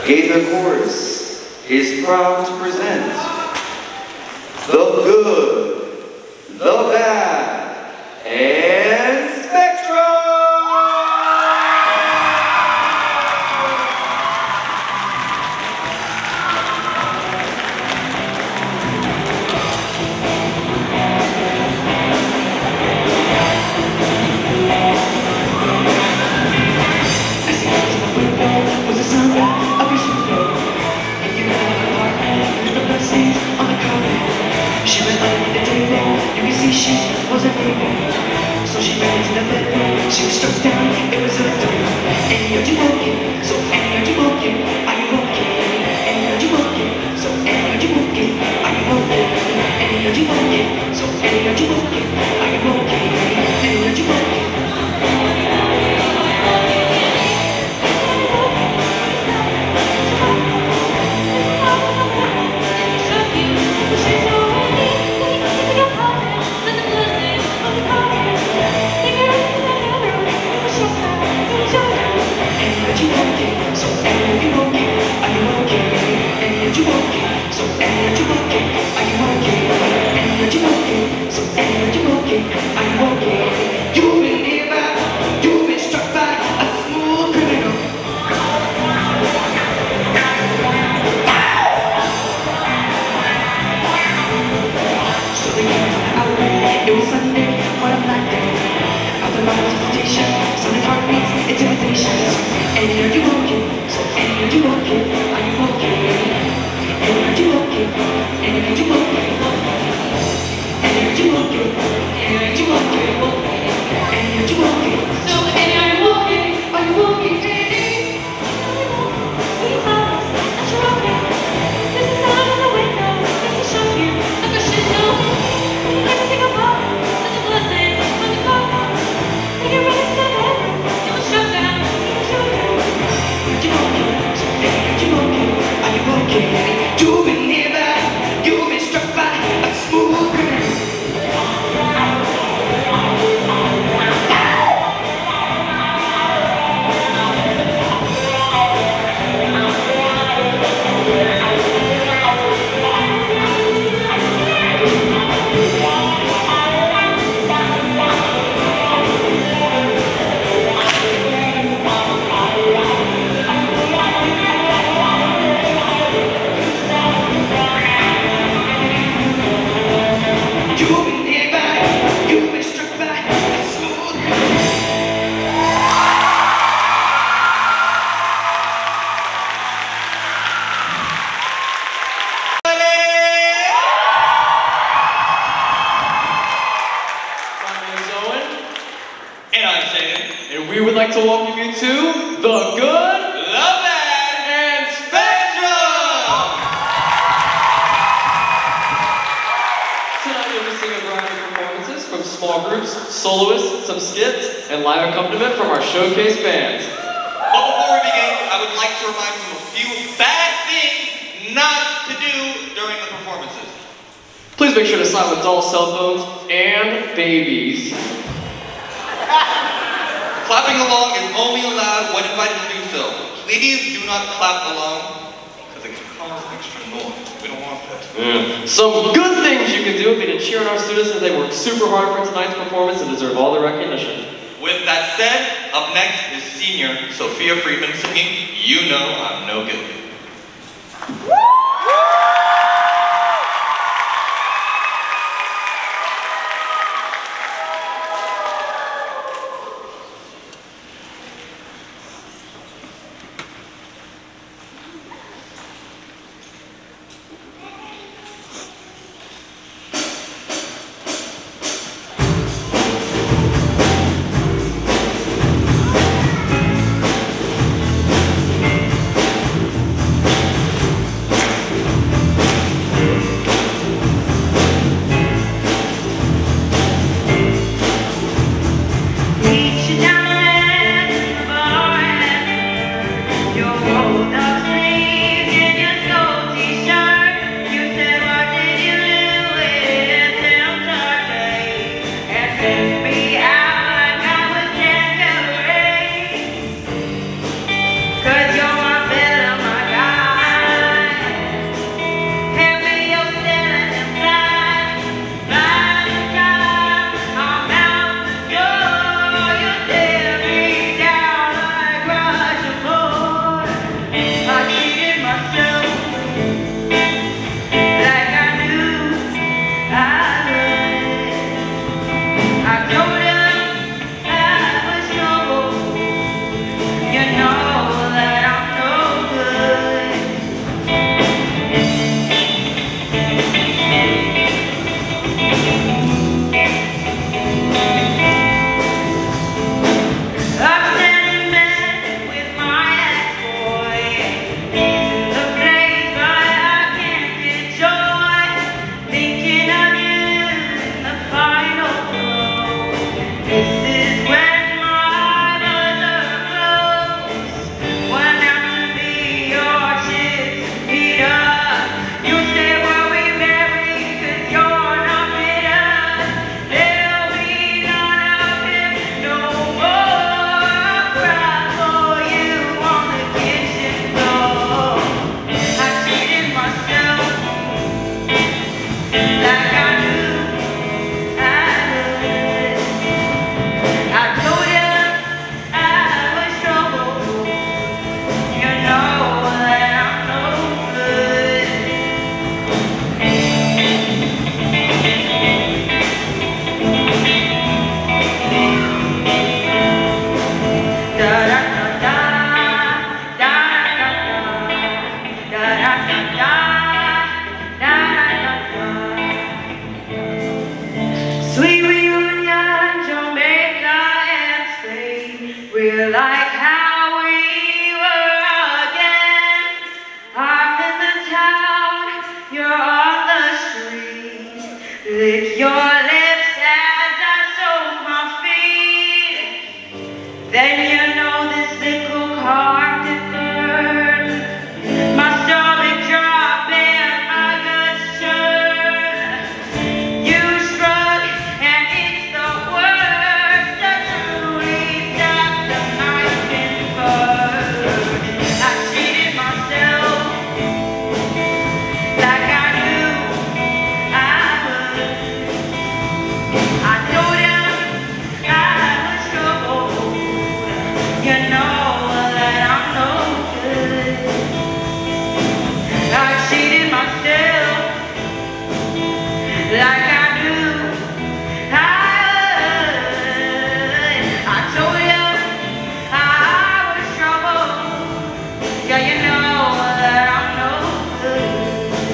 Gaither Chorus is proud to present The Good, The Bad, and Spectrum! She was a baby, so she ran into the bed. She was struck down, it was her turn. Annie, are you okay? So Annie, are you okay? Are you okay? Annie, are you okay? So Annie, are you okay? Are you okay? Annie, are you okay? So Annie, are you okay? Are you okay? Annie, are you okay? It was Sunday, what a black day. After my hesitation, sudden heartbeats, intimidations. Annie, are you okay? So Annie, are you okay? Are you okay? Annie, are you okay? Annie, are you okay? Annie, are you okay? Annie, are you okay? Annie, are you okay? So Annie, are you okay? Are you okay, Annie? Please tell us that you're okay. There's a sound in the window, it can shock you like a shit no. Everything about it, such a blessing, such a comfort. Take it right into the bedroom, it was shut down, it was shut down. Are you okay? So Annie, are you okay? Are you okay? You've been nearby, you've been struck by a smooth criminal. And we would like to welcome you to The Good, The Bad, and Spectrum! Tonight you'll be seeing a variety of performances from small groups, soloists, some skits, and live accompaniment from our showcase bands. But before we begin, I would like to remind you of a few bad things not to do during the performances. Please make sure to silence all cell phones and babies. Clapping along is only allowed when invited to do so. Please do not clap along, because it can cause extra noise. We don't want that. Some good things you can do would be to cheer on our students as they work super hard for tonight's performance and deserve all the recognition. With that said, up next is senior Sophia Friedman singing You Know I'm No Good. Yeah, you know that I'm no good.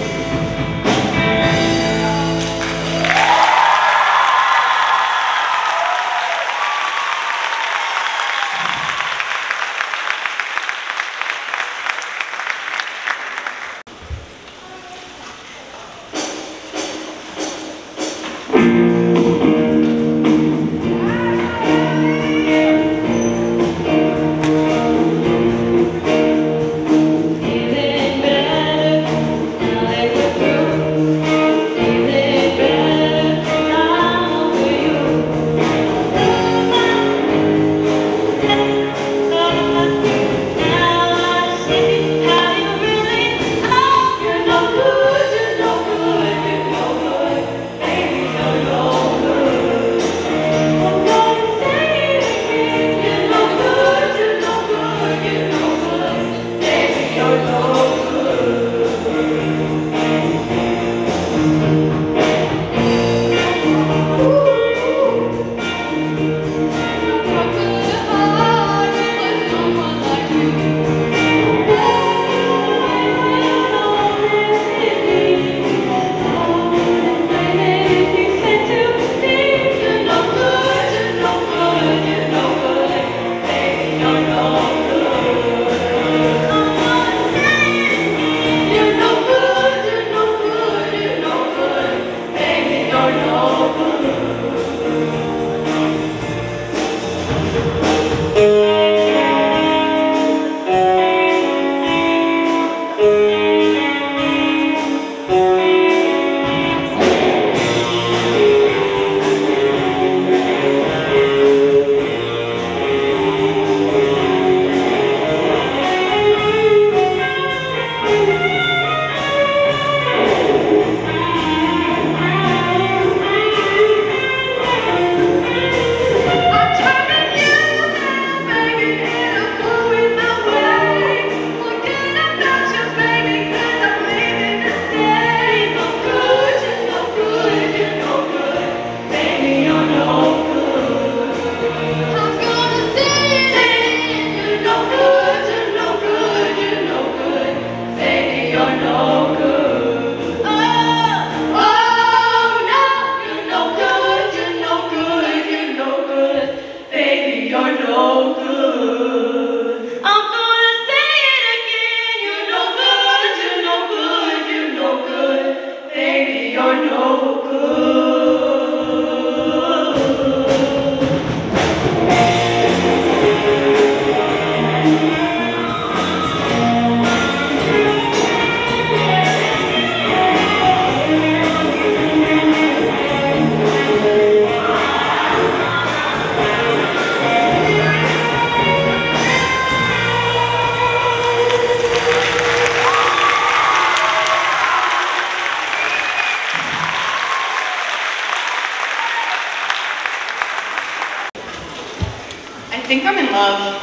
I think I'm in love.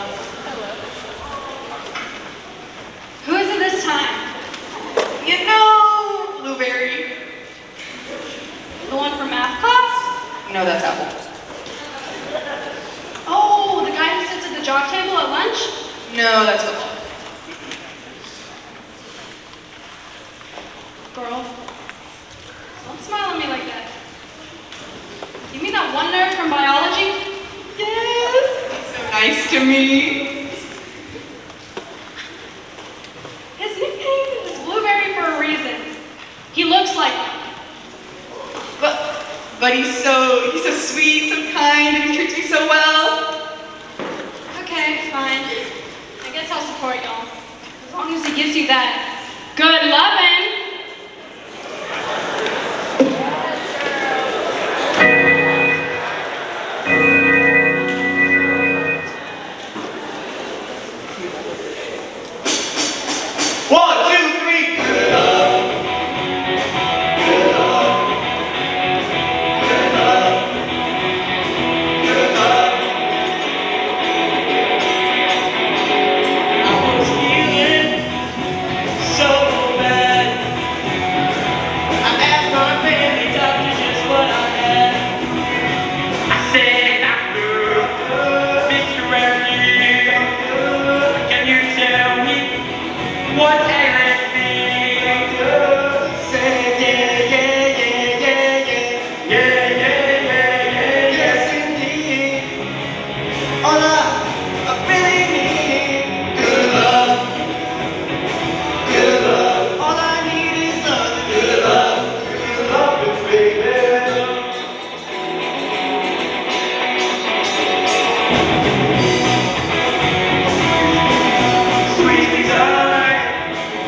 Who is it this time? You know, Blueberry. The one from math class? No, that's Apple. Oh, the guy who sits at the jock table at lunch? No, that's football. Girl, don't smile at me like that. You mean that one nerd from biology? Yes. He's so nice to me. His nickname is Blueberry for a reason. He looks like one. But he's so sweet, so kind, and he treats me so well. Okay, fine. I guess I'll support y'all. As long as he gives you that good lovin'. One, two, three. Good love. Good love. Good love. Good love. I was feeling so bad. I asked my family doctor just what I had. I said, Doctor, Mr. Randy, can you tell me What's ailing me? Say yeah, yeah, yeah, yeah, yeah. Yeah, yeah, yeah, yeah, yes indeed. All I really need, good love. Good love. All I need is love. Good love. Good love, baby. Squeeze me tight.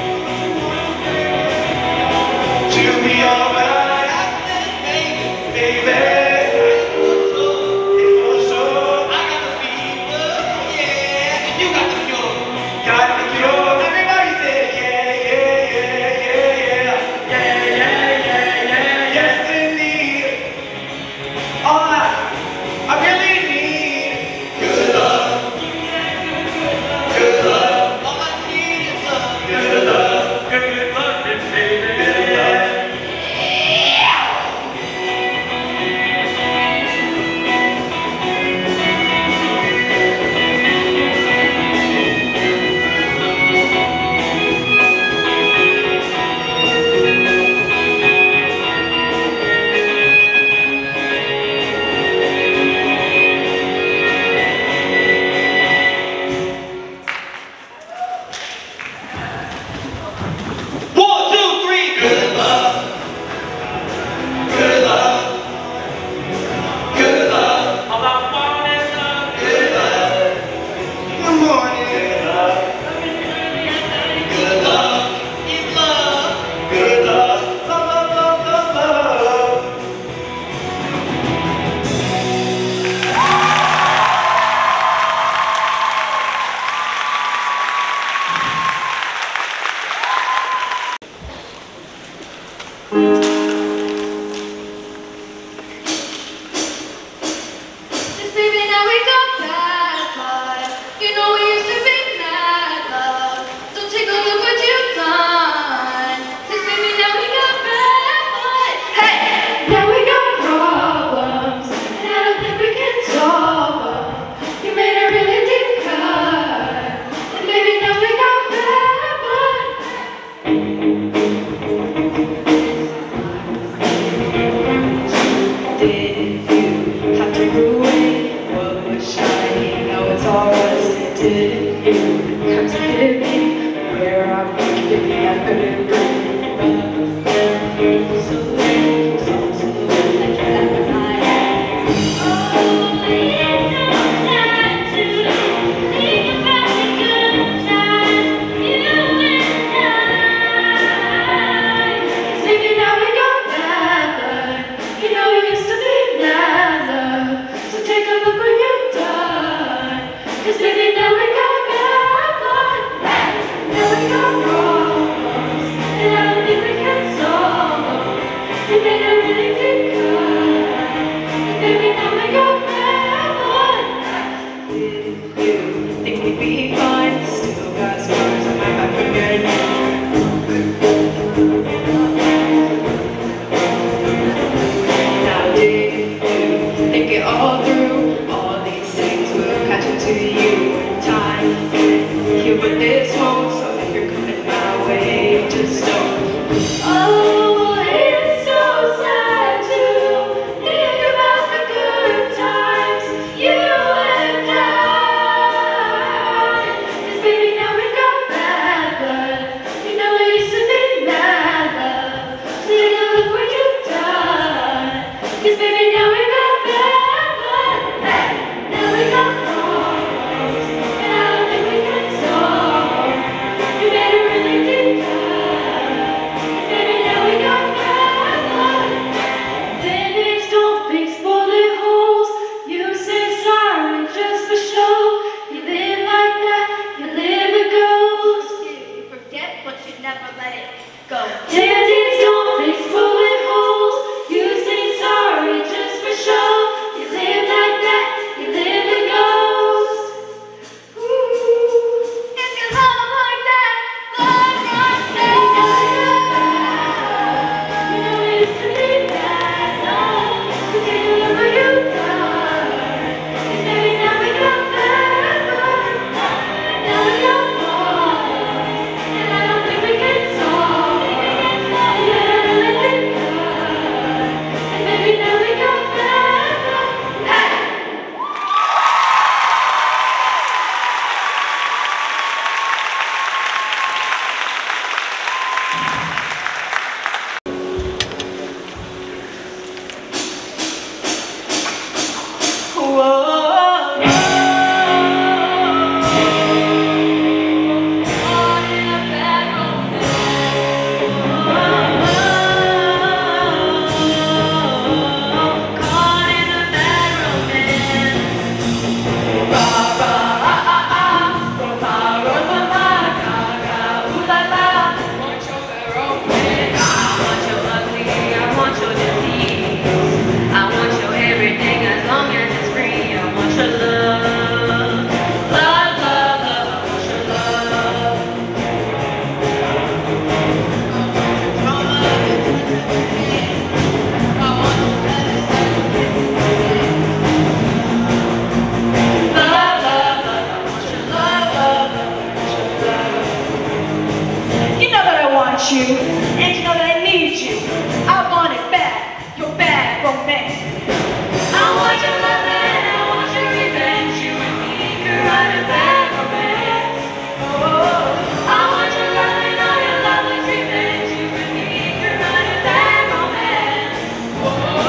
you, and you know that I need you. I want it bad, your bad romance. I want your love and I want your revenge. You and me could write a bad romance. Oh, I want your love and all your lover's revenge. You and me could write a bad romance. Oh,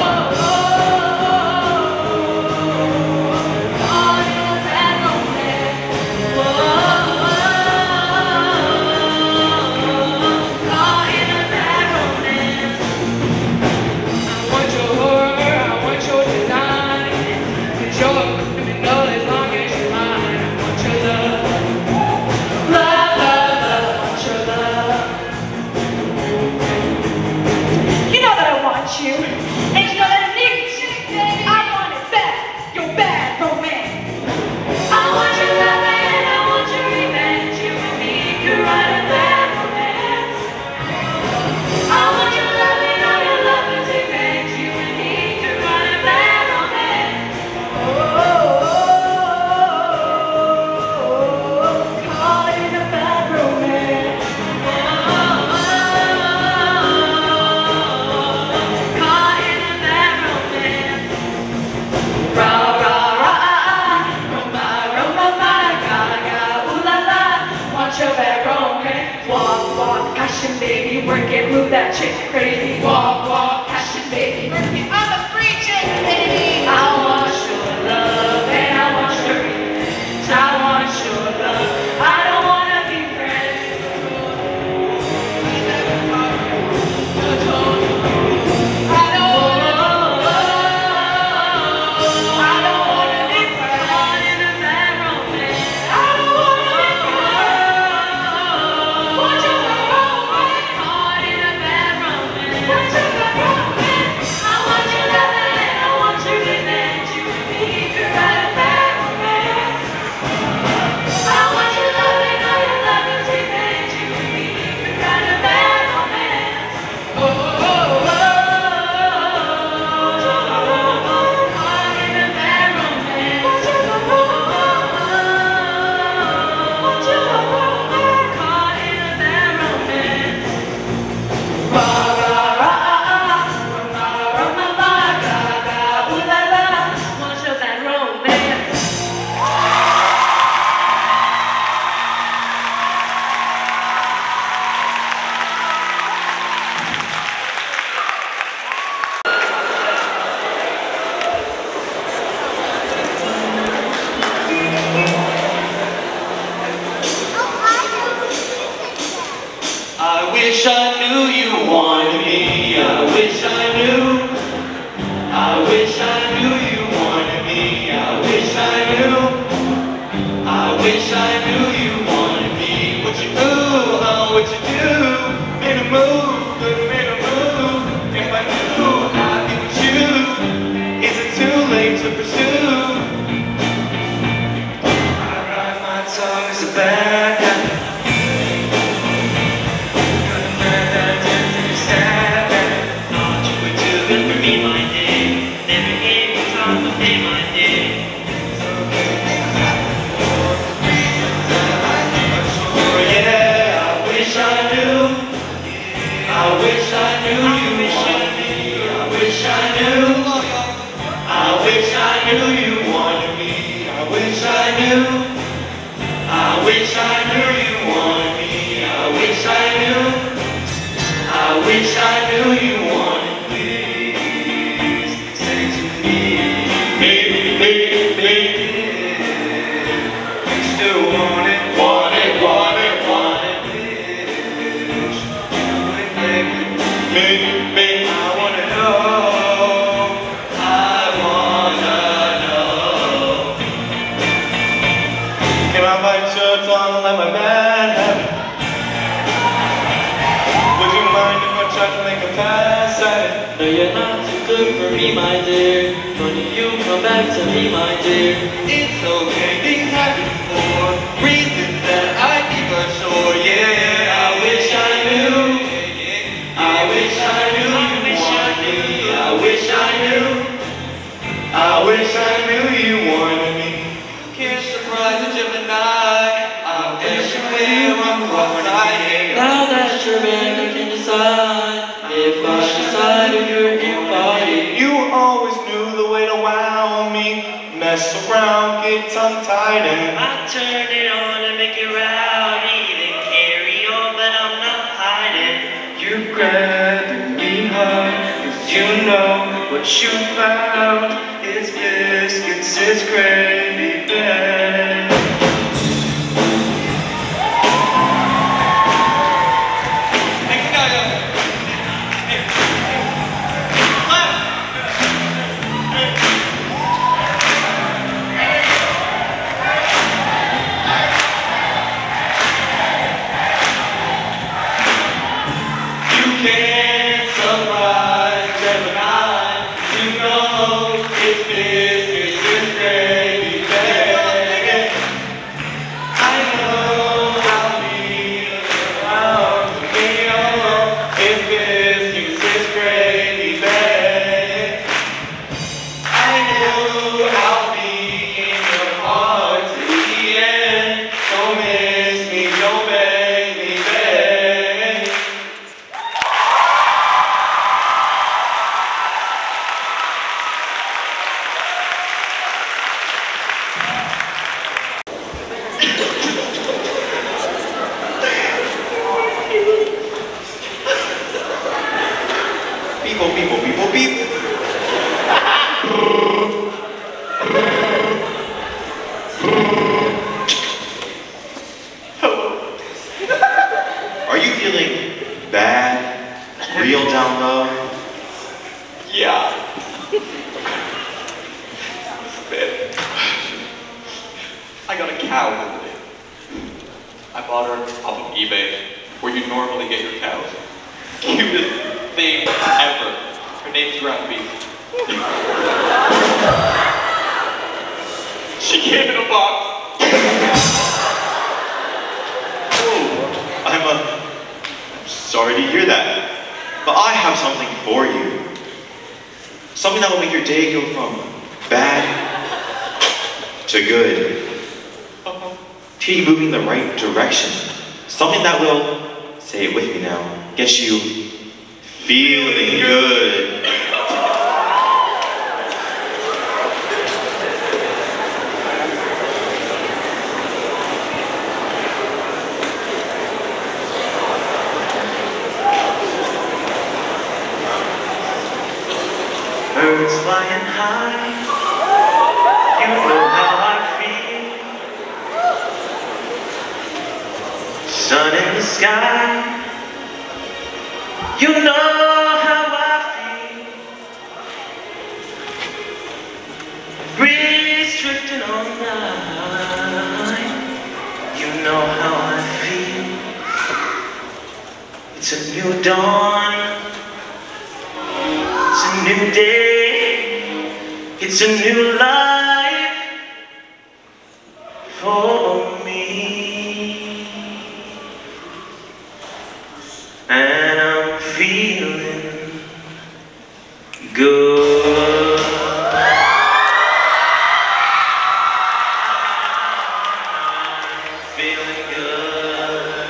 call it a bad romance. Call it a bad romance. I want your horror, I want your design. 'Cause you're a criminal as long as you're mine. I want your love. Love, love, love, I want your love. You know that I want you, and you know that I need you. I want it back, your bad romance. I want your love and I want your revenge. You and me could write a bad romance. I want your love and all your lover's revenge. You and me could write a bad romance. Call it a bad romance. Call it a bad romance. Rah, rah, rah, rumba, rumba, gaga, ooh la la. Want your bad romance. Walk, walk, passion, baby, work it, move that chick crazy. Walk, walk, passion, baby, work it. I'm a free chick, baby. I want your love and I want your revenge. I want your love. I don't wanna be friends. I don't wanna be friends in a bad romance. I don't wanna be friends. Want your bad romance? Caught in a bad romance. Want your bad romance? I want your love and I want your revenge. You and me could write a bad romance. I want your love and all your lover's revenge. You and me could write a bad romance. Caught in a bad romance. Want your bad romance? Want your bad romance? Caught in a bad romance. Rah, rah, rah, rumba, rumba, gaga, ooh la la. Want your bad romance. I wish I knew you wanted me. I wish I knew. I wish I knew you wanted me. I wish I knew. I wish I knew you wanted me. What you do, what you do? Made a move, couldn't make a move. If I knew I'd be with you, is it too late to pursue? I write my tongue as a bad habit. I wish I knew you wanted me. I wish I knew. I wish I knew you wanted me. Please say to me, baby, baby, baby, you still want it, want it, want it, want it. Wish you would, baby, baby, baby. I wanna know. I wanna know. Can I bite your tongue like my bad habit? Would you mind if I tried to make a pass at it? No, you're not too good for me, my dear. When you come back to me, my dear. It's okay, things happen for reasons that I keep unsure. Yeah, I wish I knew. I wish I knew you wanted me. I wish I knew. I wish I knew you wanted me. Can't surprise a Gemini. I'm everywhere, I'm cross-eyed. Now that you're back hiding. I turned it on to make it rowdy, then carry on, but I'm not hiding. You grabbing me hard, 'cause you know what you found. It's biscuits, it's gravy, babe. Can't surprise every night. You know it's biscuits, it's gravy, baby. I know I'll be around. You know it's biscuits, it's gravy, baby. I know I'll be in your heart to the end. Don't miss me, don't make me, baby. Beep, beep. Are you feeling bad? Real down low? Yeah. I got a cow the other day. I bought her off of eBay, where you normally get your cows. Cutest thing ever. Her name's Ground Beef. She came in a box. Oh, I'm sorry to hear that. But I have something for you. Something that will make your day go from bad to good. Keep moving the right direction. Something that will, say it with me now, get you feeling good. Birds flying high, you know how I feel. Sun in the sky, you know how I feel. Breeze drifting all night, you know how I feel. It's a new dawn. It's a new day, it's a new life for me, and I'm feeling good. I'm feeling good.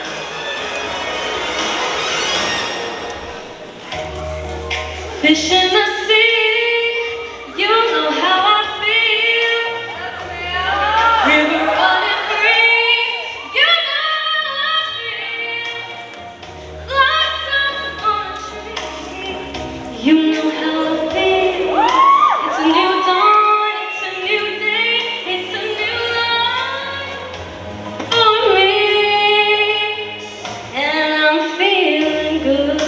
Fish in the sea, you know how I feel. River running free, you know how I feel. Blossom on a tree, you know how I feel. It's a new dawn, it's a new day, it's a new life for me, and I'm feeling good.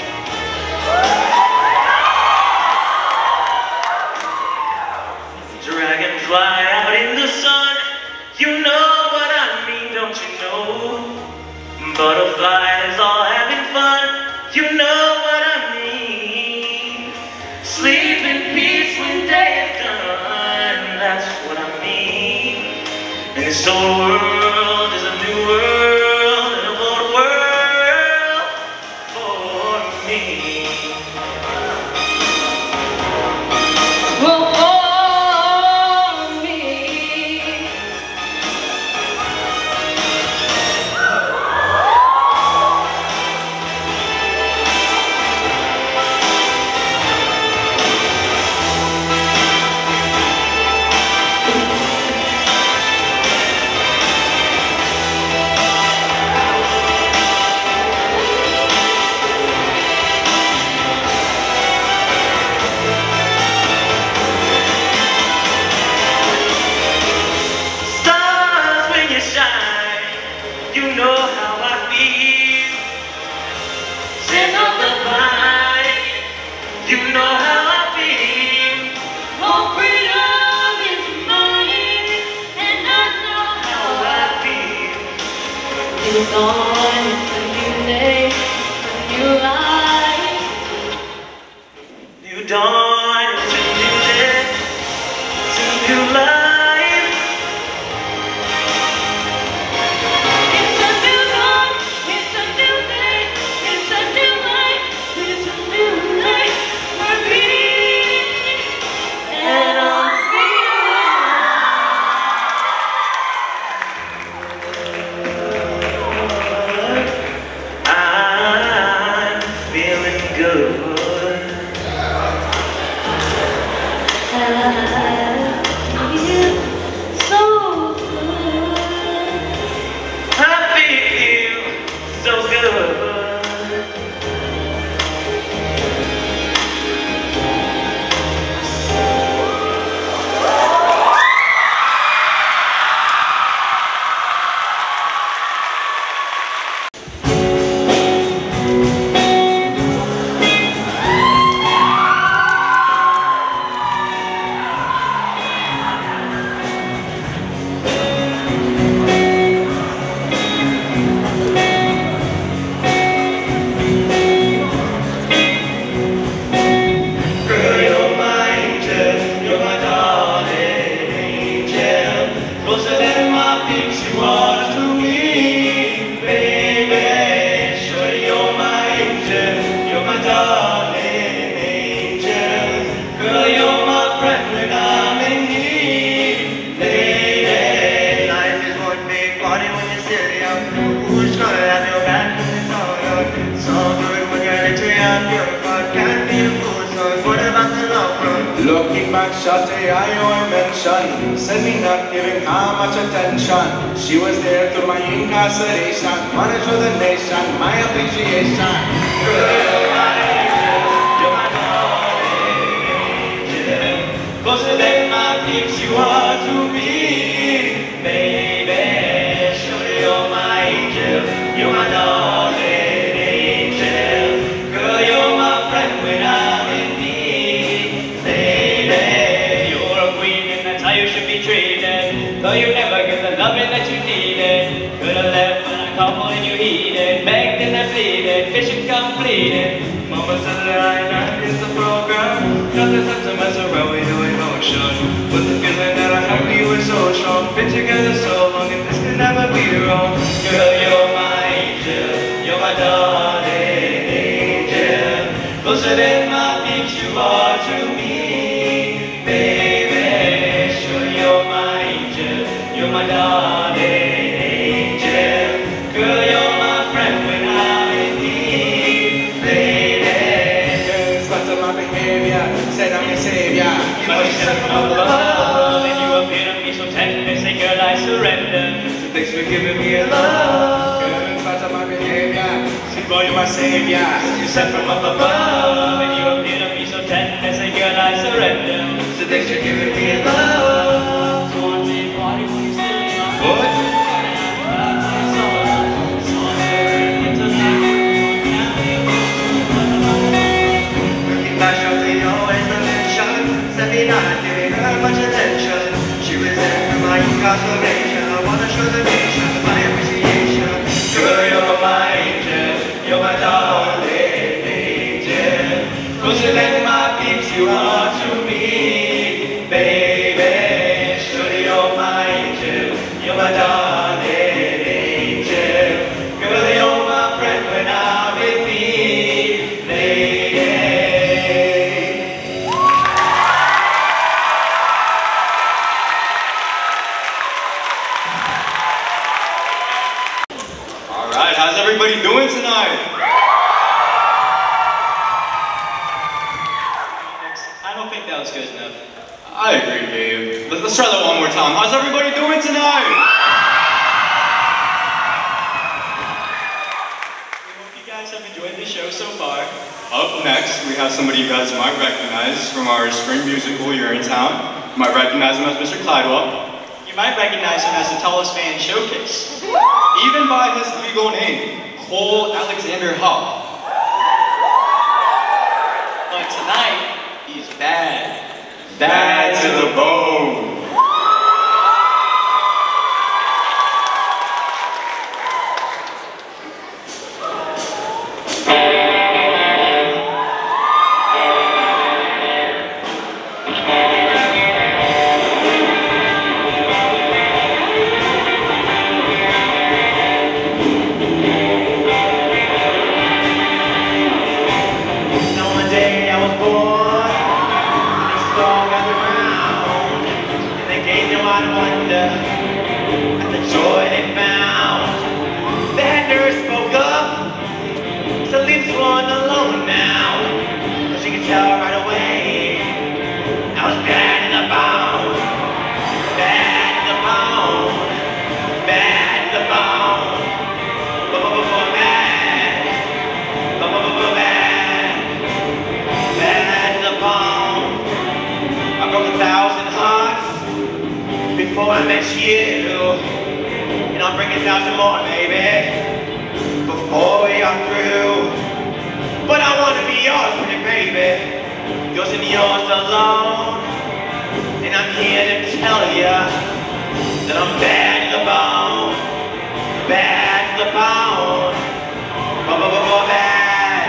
Dragonfly out in the sun, you know what I mean, don't you know? Butterflies all having fun, you know what I mean. Sleep in peace when day is done, that's what I mean. And this old world is a new world, and a old world for me. dawn, it's a new day, it's a new life. New dawn, it's a new day, it's a new life. It's a new dawn, it's a new day, it's a new life, it's a new life for me. And I'm feeling good. I feel so good. I feel so good. Looking back, Shawty, I owe mention. Said me not giving her much attention. She was there through my incarceration. Wanted for the nation, my appreciation. Girl, you're my angel, you're my darling angel. Closer than my peeps, you are to me, baby. Surely you're my angel, you're my darling angel. Girl, you're my friend when I'm in need, lady. You're a queen and that's how you should be treated. Though you never get the loving that you needed. Could've left when I called and you heeded. Begged and I pleaded, fishing completed. Mama said that I is the program. Nothing's up to mess around with your emotion. But the feeling that I have for you is so strong. Been together so long and this can never be wrong. Girl, you're my angel, you're my darling angel. Closer than my peeps you are to me, baby. Sure, you're my angel, you're my darling angel. Girl, you're my friend when I'm in need, lady. Girl, it's part of my behavior. Said I'm your savior. But you sent from above, and you appear to me so tender. Say, girl, I surrender. So thanks for giving me a love. Girl, it's part of my behavior. Say, boy, you're my savior. You sent from up above, and you appear to me so tender. Say, girl, I surrender. So thanks for giving me a love. So one big party when you still young. What? Not giving her much attention. She was there for my incarceration. I wanna show the nation my appreciation. Girl, you're my angel, you're my darling angel. Closer than my peeps you are to me, baby. Surely you're my angel, you're my darling angel. Girl, you're my friend when I'm with me, lady. How's everybody doing tonight? I don't think that was good enough. I agree, Gabe. Let's try that one more time. How's everybody doing tonight? We hope you guys have enjoyed the show so far. Up next, we have somebody you guys might recognize from our spring musical You're in Town. You might recognize him as Mr. Clydewell. You might recognize him as the tallest man showcase. Even by his legal name, Cole Alexander Huff. But tonight, he's bad. Bad to the bone. you, and I'll bring 1,000 more, baby, before we are through. But I wanna be yours, pretty baby, yours and yours alone. And I'm here to tell ya that I'm bad to the bone, bad to the bone, bad,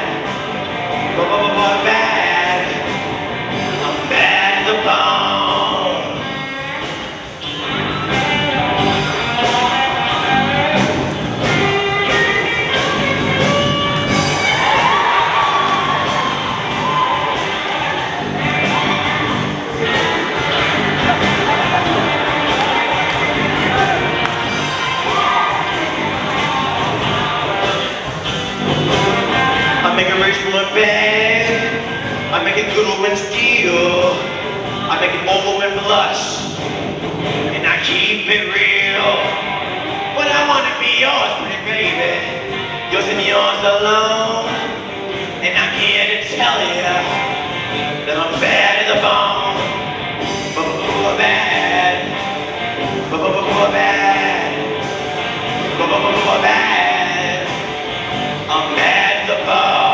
bad. I'm bad to the bone. I make a rich woman beg, I make a good woman steal, I make an old woman blush, and I keep it real. But I wanna be yours, pretty baby, yours and yours alone. And I'm here to tell you that I'm bad to the bone, bad, bad, bad. I'm bad to the bone.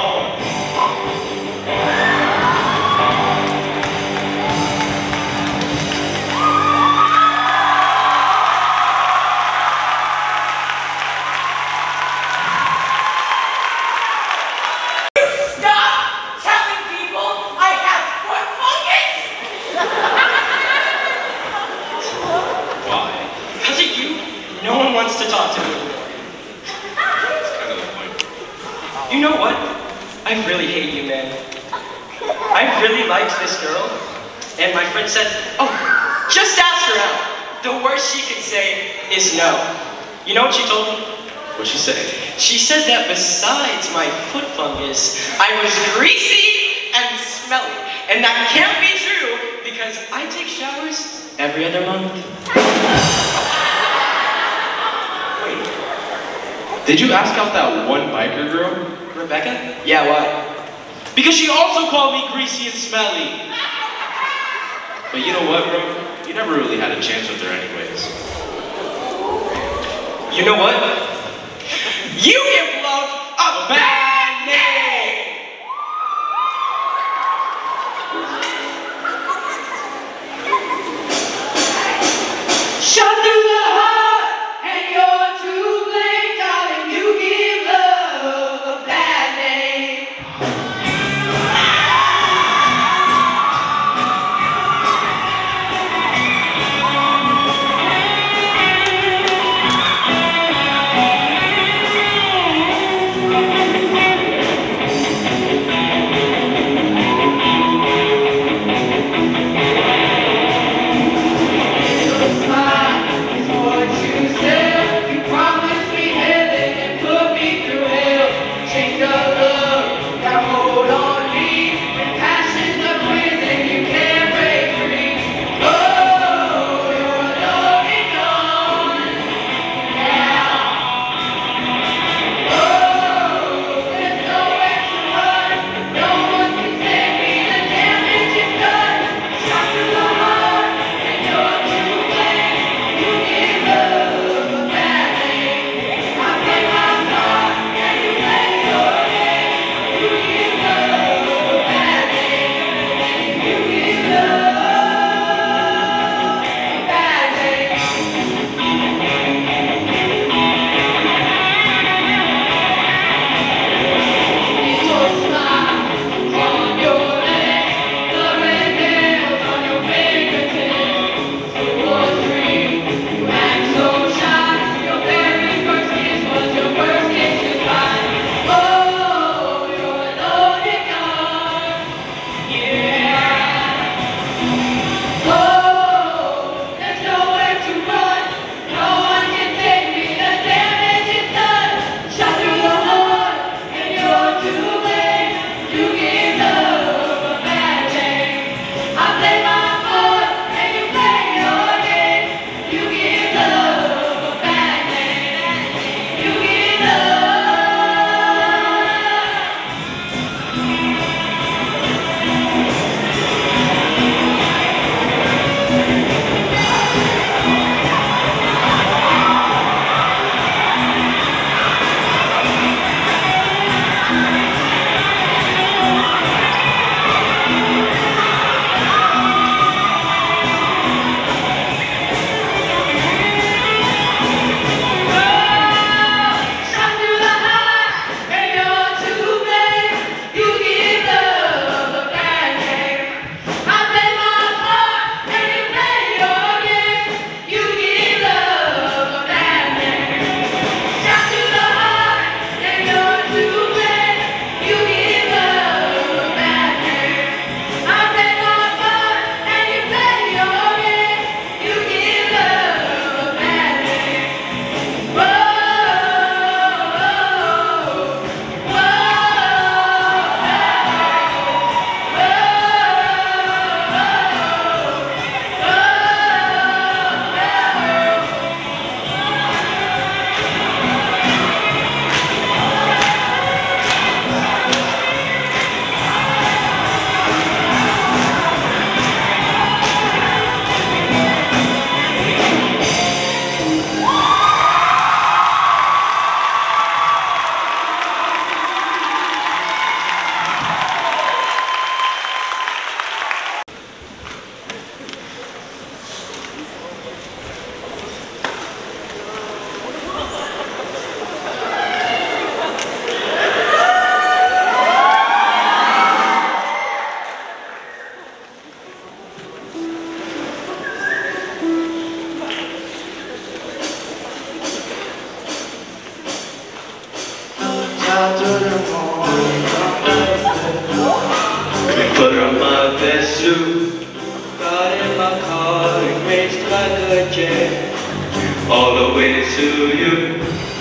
No one wants to talk to me. That's kind of the point. You know what? I really hate you, man. I really liked this girl, and my friend said, oh, just ask her out. The worst she can say is no. You know what she told me? What'd she say? She said that besides my foot fungus, I was greasy and smelly. And that can't be true because I take showers every other month. Did you ask out that one biker girl? Rebecca? Yeah, why? Because she also called me greasy and smelly. But you know what, bro? You never really had a chance with her anyways. You know what? You give love a bad name! Shot through the heart, and you're too late, darling. You give love a bad name. out to the morning. Put on my best suit, got in my car and raced like a jet all the way to you.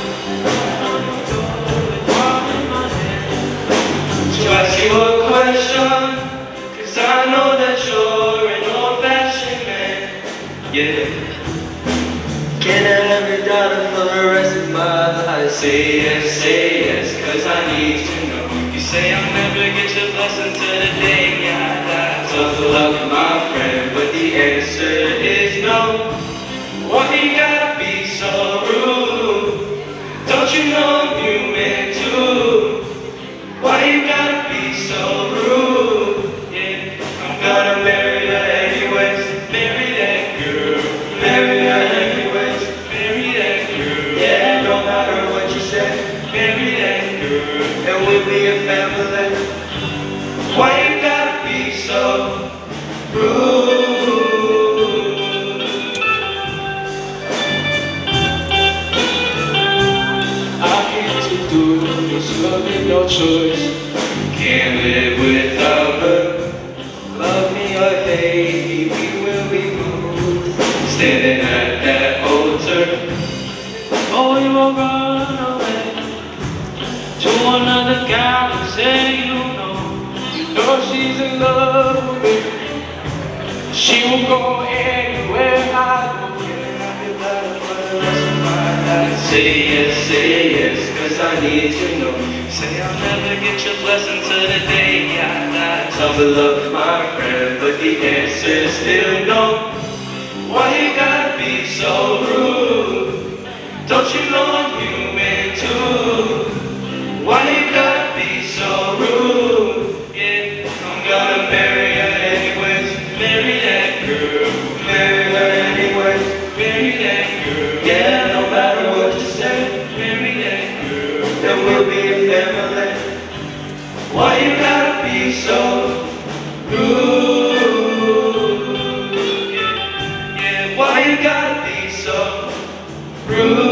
To ask you a question, 'cause I know that you're an old-fashioned man. Yeah. Can I have your daughter for the rest of my life? Say yes, 'cause I need to know. You say I'll never get your blessing till the day I die. Tough luck, my friend, but the answer is no. Why you gotta be so rude? Don't you know I'm human too? Why you gotta be so rude? Yeah, I'm gonna marry her anyways. Marry that girl. Marry her anyways. Marry that girl. Yeah, no matter what you say. Marry that girl. And we'll be a family. Why you gotta be so rude? I hate to do this, but with no choice. Can't live without her. Love me or hate me, we will be moved. Standing at that altar. Oh, you will run away to another guy and say you know she's in love with me. She will go anywhere I go. Say yes, 'cause I need to know. Say I'll never get your blessing till the day I die. Tough love, my friend, but the answer's still no. Why you gotta be so rude? Don't you know I'm human too? Why you gotta be so rude? Yeah, I'm gonna marry her anyways. Marry that girl. Marry her anyways. Marry that girl. Yeah, no matter what you say. Marry that girl. Then we'll be a family. Why you gotta be so rude? Yeah, why you gotta be so rude?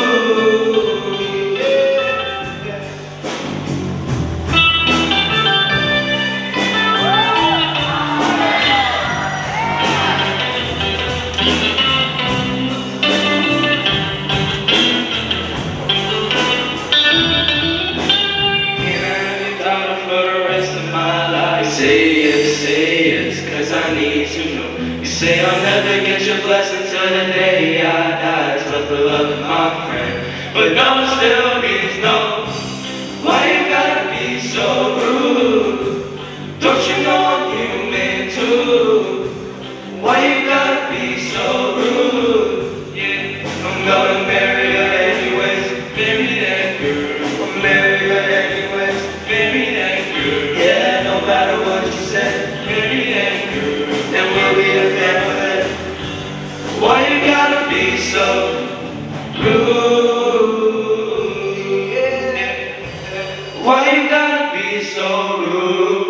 Say yes, 'cause I need to know. You say I'll never get your blessing till the day I die. Tough love, my friend, but no still means no. Why you gotta be so rude? Don't you know I'm human too? Why you gotta be so rude? Yeah, I'm gonna marry her anyways. Marry that girl. I'll marry her anyways. Marry that girl. Yeah, no matter what you say. Marry that girl. And we'll be a family. Why you gotta be so rude? Yeah. Why you gotta be so rude?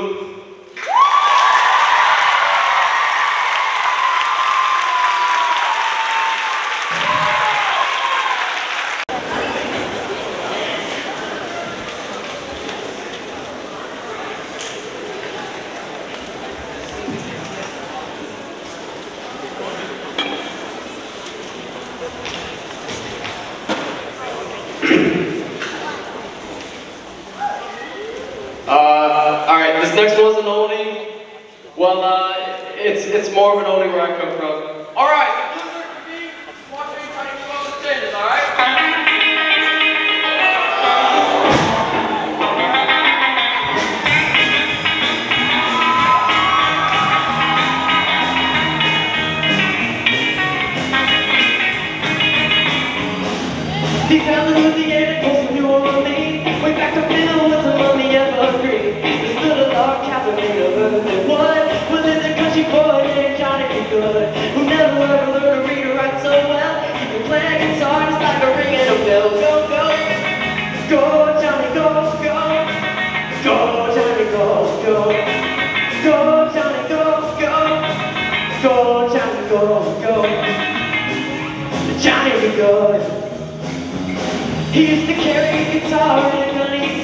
Alright, this next one's an oldie. Well, it's more of an oldie where I come from. Alright, so Blizzard for me, watch me try to keep on the stages, alright? Deep down in Louisiana, close to New Orleans, way back up in the woods among the evergreens, there stood a log cabin made of earth and wood. Well, there's a country boy named Johnny B. Good, who never ever learned to read or write so well. He can play a guitar just like a ringing a bell. Go, go, go, Johnny, go, go, go, Johnny, go, go, go, Johnny, go, go, go, Johnny, go, go, Johnny B. Good. He used to carry his guitar in a gun, he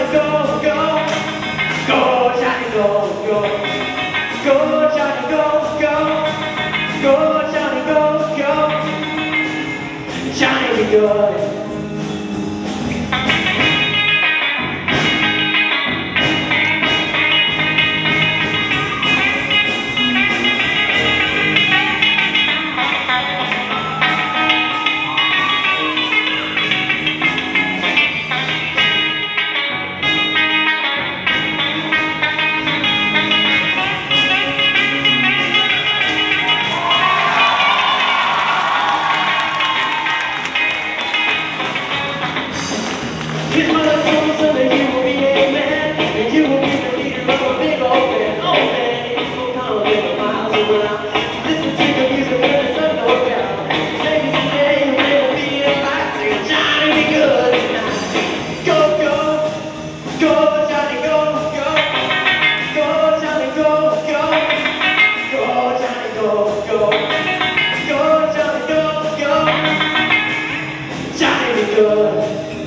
Johnny, go, go. Go, Johnny, go, go. Go, Johnny, go, go. Go, Johnny, go, go. Johnny, be good. His mother told him, son, that you will be a man, and you will be the leader of a big old band. Oh man, he's gonna come a miles around. Listen to the music when the sun goes down. Maybe someday you'll never be in life, singing Johnny, be good tonight. Go, go, go, Johnny, go, go. Go, Johnny, go, go. Go, Johnny, go, go. Go, Johnny, go, go. Johnny, be good.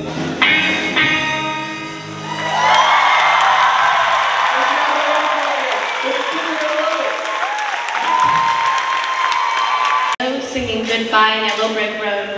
Singing Goodbye Yellow Brick Road.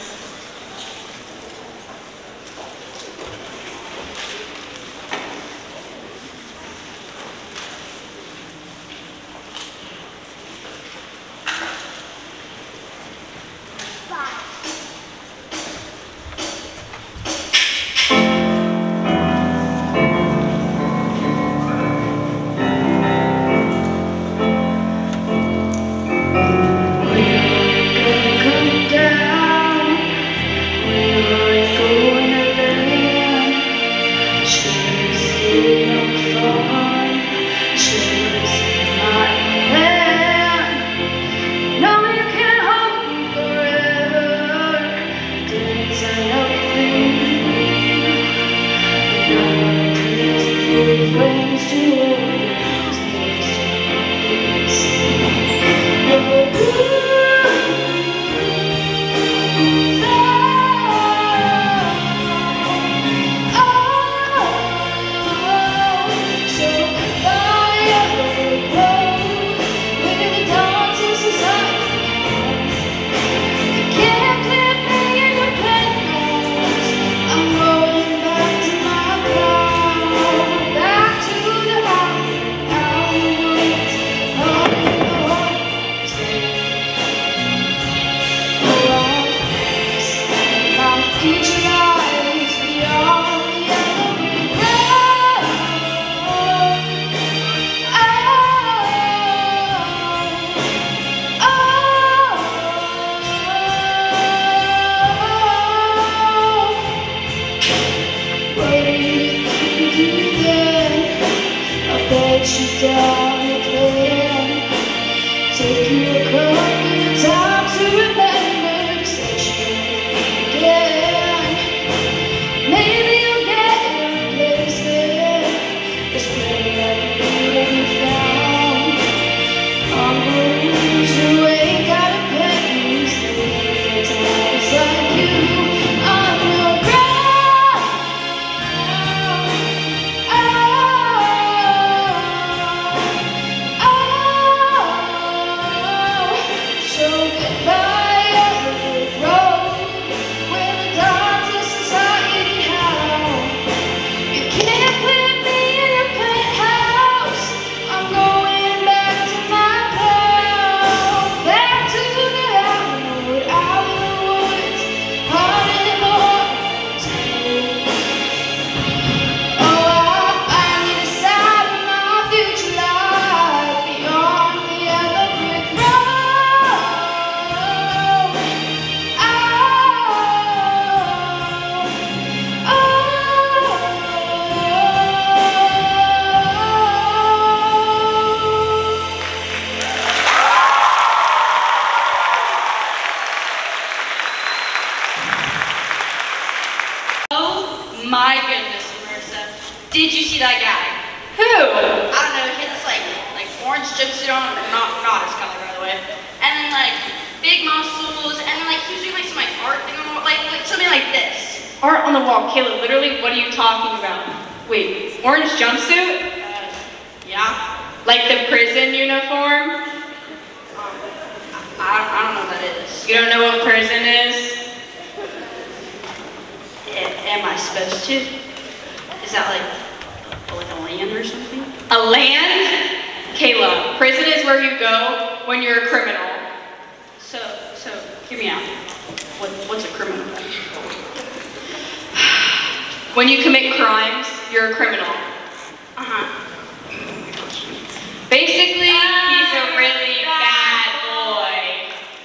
My goodness, Marissa. Did you see that guy? Who? I don't know, he had this like orange jumpsuit on, not his color by the way. And then like big muscles, and then like he was doing like some like art thing on the wall, like something like this. Art on the wall, Caleb, literally, what are you talking about? Wait, orange jumpsuit? Yeah. Like the prison uniform? I don't know what that is. You don't know what prison is? Am I supposed to? Is that like a land or something? A land? Kayla, prison is where you go when you're a criminal. So, hear me out. What's a criminal? When you commit crimes, you're a criminal. Basically, he's a really bad boy.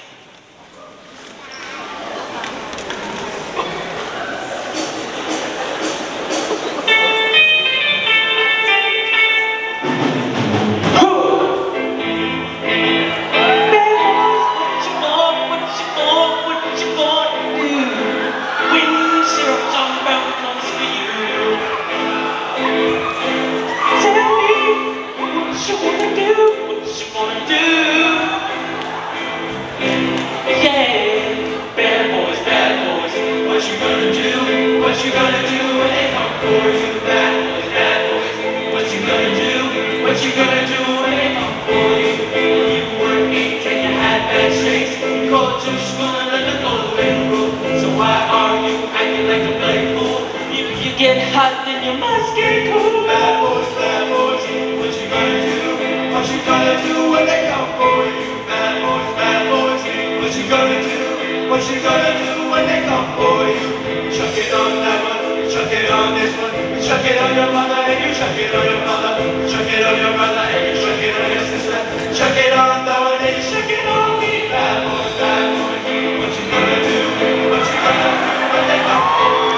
Get hot, then you must get cool. Bad boys, what you gonna do? What you gonna do when they come for you? Bad boys, what you gonna do? What you gonna do when they come for you? You chuck it on that one, you chuck it on this one, you chuck it on your mother and you chuck it on your father, you chuck it on your brother and you chuck it on your sister, you chuck it on that one and you chuck it on me. Bad boys, what you gonna do? What you gonna do when they come for you?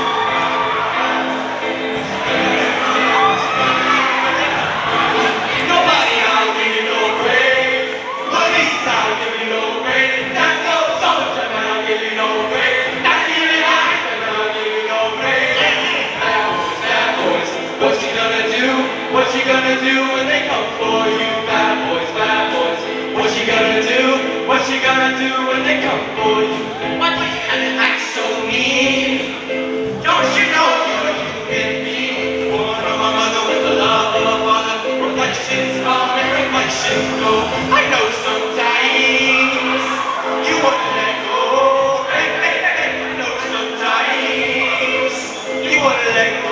What you gonna do when they come for you? Bad boys, what you gonna do? What you gonna do when they come for you? Why do you gotta act so mean? Don't you know you're a human being? Born from a mother with the love of a father. Reflections come and reflections go. I know sometimes you wanna let go. I know sometimes you wanna let go.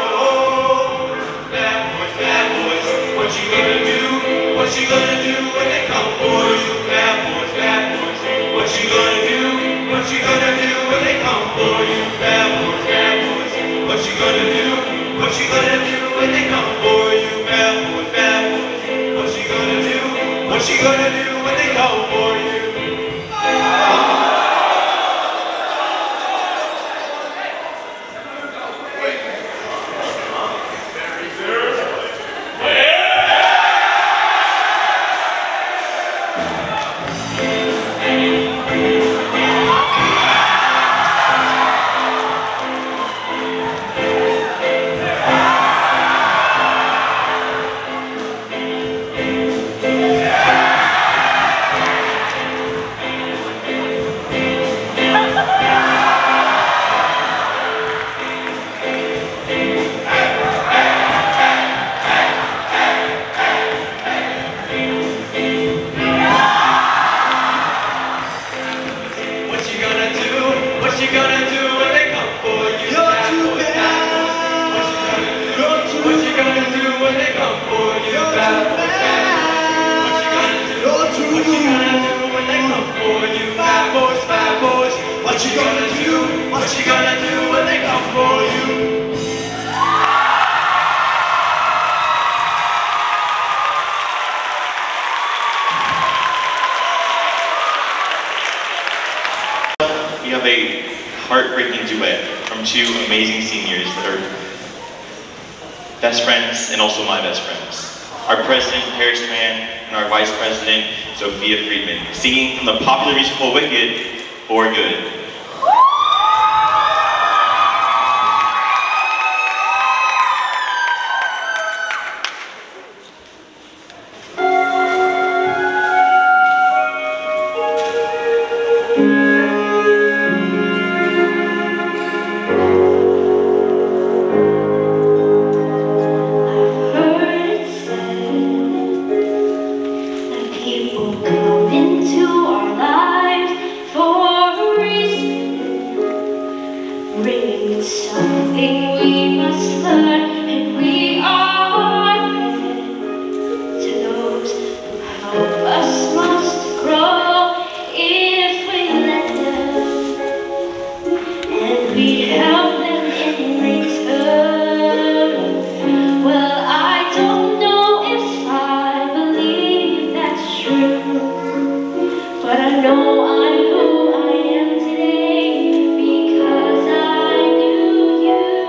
What you gonna do? What you gonna do when they come for you? Bad boys, what you gonna do? What you gonna do when they come for you? Bad boys, what you gonna do? What you gonna do when they come for you? Bad boys, what you gonna do? What you gonna do when they come for you? What you gonna do? What you gonna do when they come for you? We have a heartbreaking duet from two amazing seniors that are best friends and also my best friends. Our president, Paris Tran, and our vice president, Sophia Friedman, singing from the popular musical Wicked, For Good. and we are meant to those who help us must grow if we let them, and we help them in return. Well, I don't know if I believe that's true, but I know I'm who I am today because I knew you.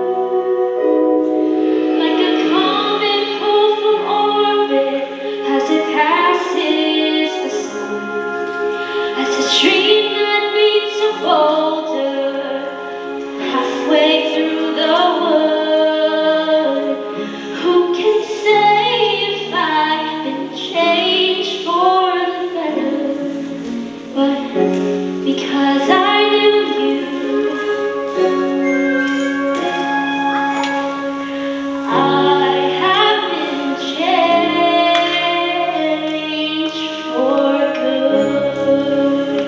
Like a comet pulled from orbit as it passes the sun, as a stream that meets a boulder halfway through the wood. Who can say if I've been changed for the better? But because I knew you, I have been changed for good.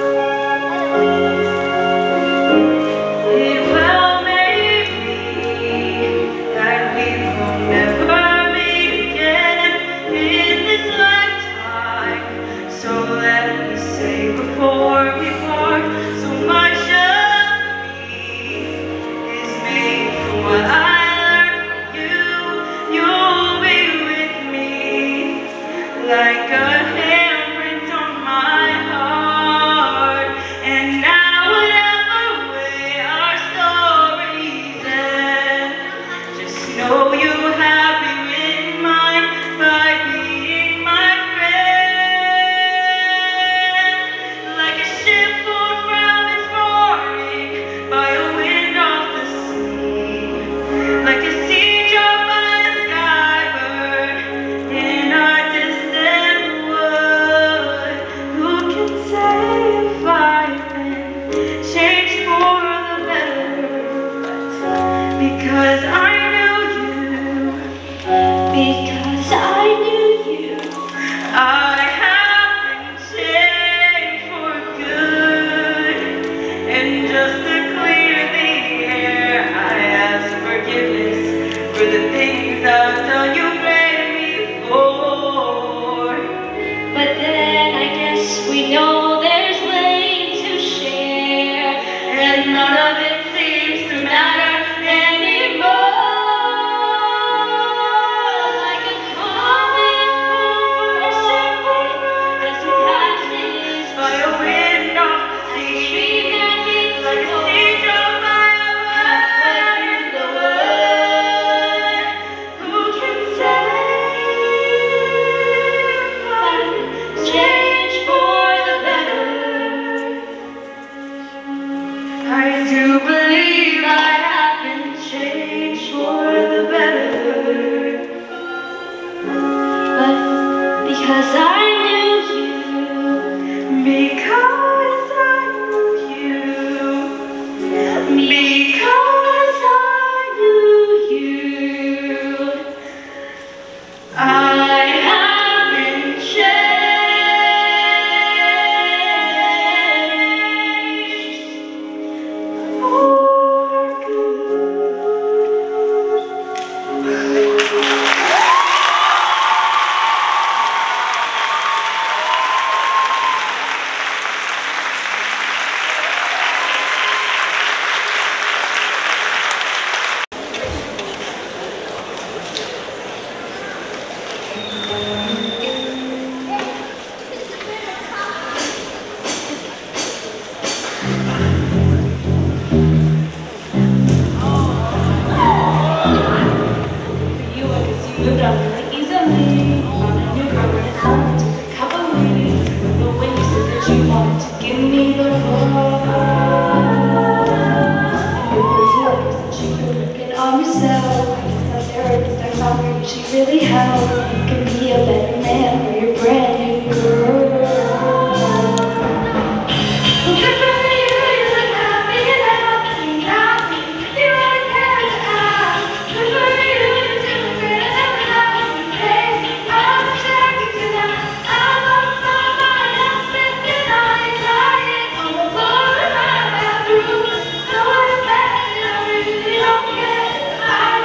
It will make me that we will never meet again in this lifetime. So let me say before we part, so much of me is made from what I learned from you. You'll be with me like a handprint on my heart. And now whatever way our stories end, just know you have me in mind by being my friend. Like a ship pulled from its mooring by a wind off the sea, like a sea dropped by a skybird in our distant wood. Who can say if I've been changed for the better? But because I knew you, because I knew you, I have been changed for good. And just to clear the air, I ask forgiveness for the things I've done you blame me for. But then I guess we know there's way to share, and none of it seems to matter anymore. Like a comet pulled from orbit as it passes by a wind off the sea, like a sea dropped by a halfway through the wood. Who can say if I've changed for the better? I do believe I have been changed for the better. But because I knew you, because I knew you, because I knew you, I have been changed for good. You, I could see moved on really easily. On a new car when it comes to recovery. Remember when you said that you wanted to give me the world? And you said you could look it on yourself. I guess that therapist I found where you should really help. You can be a better man for your brand new girl. Good for you, you look happy and healthy. You only care to ask. Good for you, you do great and healthy. Hey, I'm checking you now. I lost my mind, I spent the night lying on the floor in my bathroom. So I bet I really don't care. I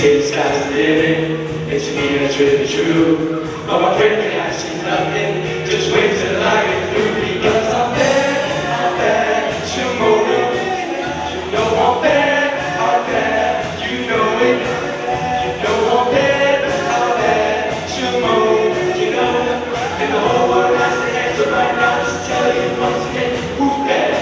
say the sky's the limit, and to me that's really true. But my friend, they have seen nothing. Just wait till I get through, because I'm bad tomorrow. You know I'm bad, you know it. You know I'm bad tomorrow. You know, and the whole world has to answer right now just to tell you once again who's bad.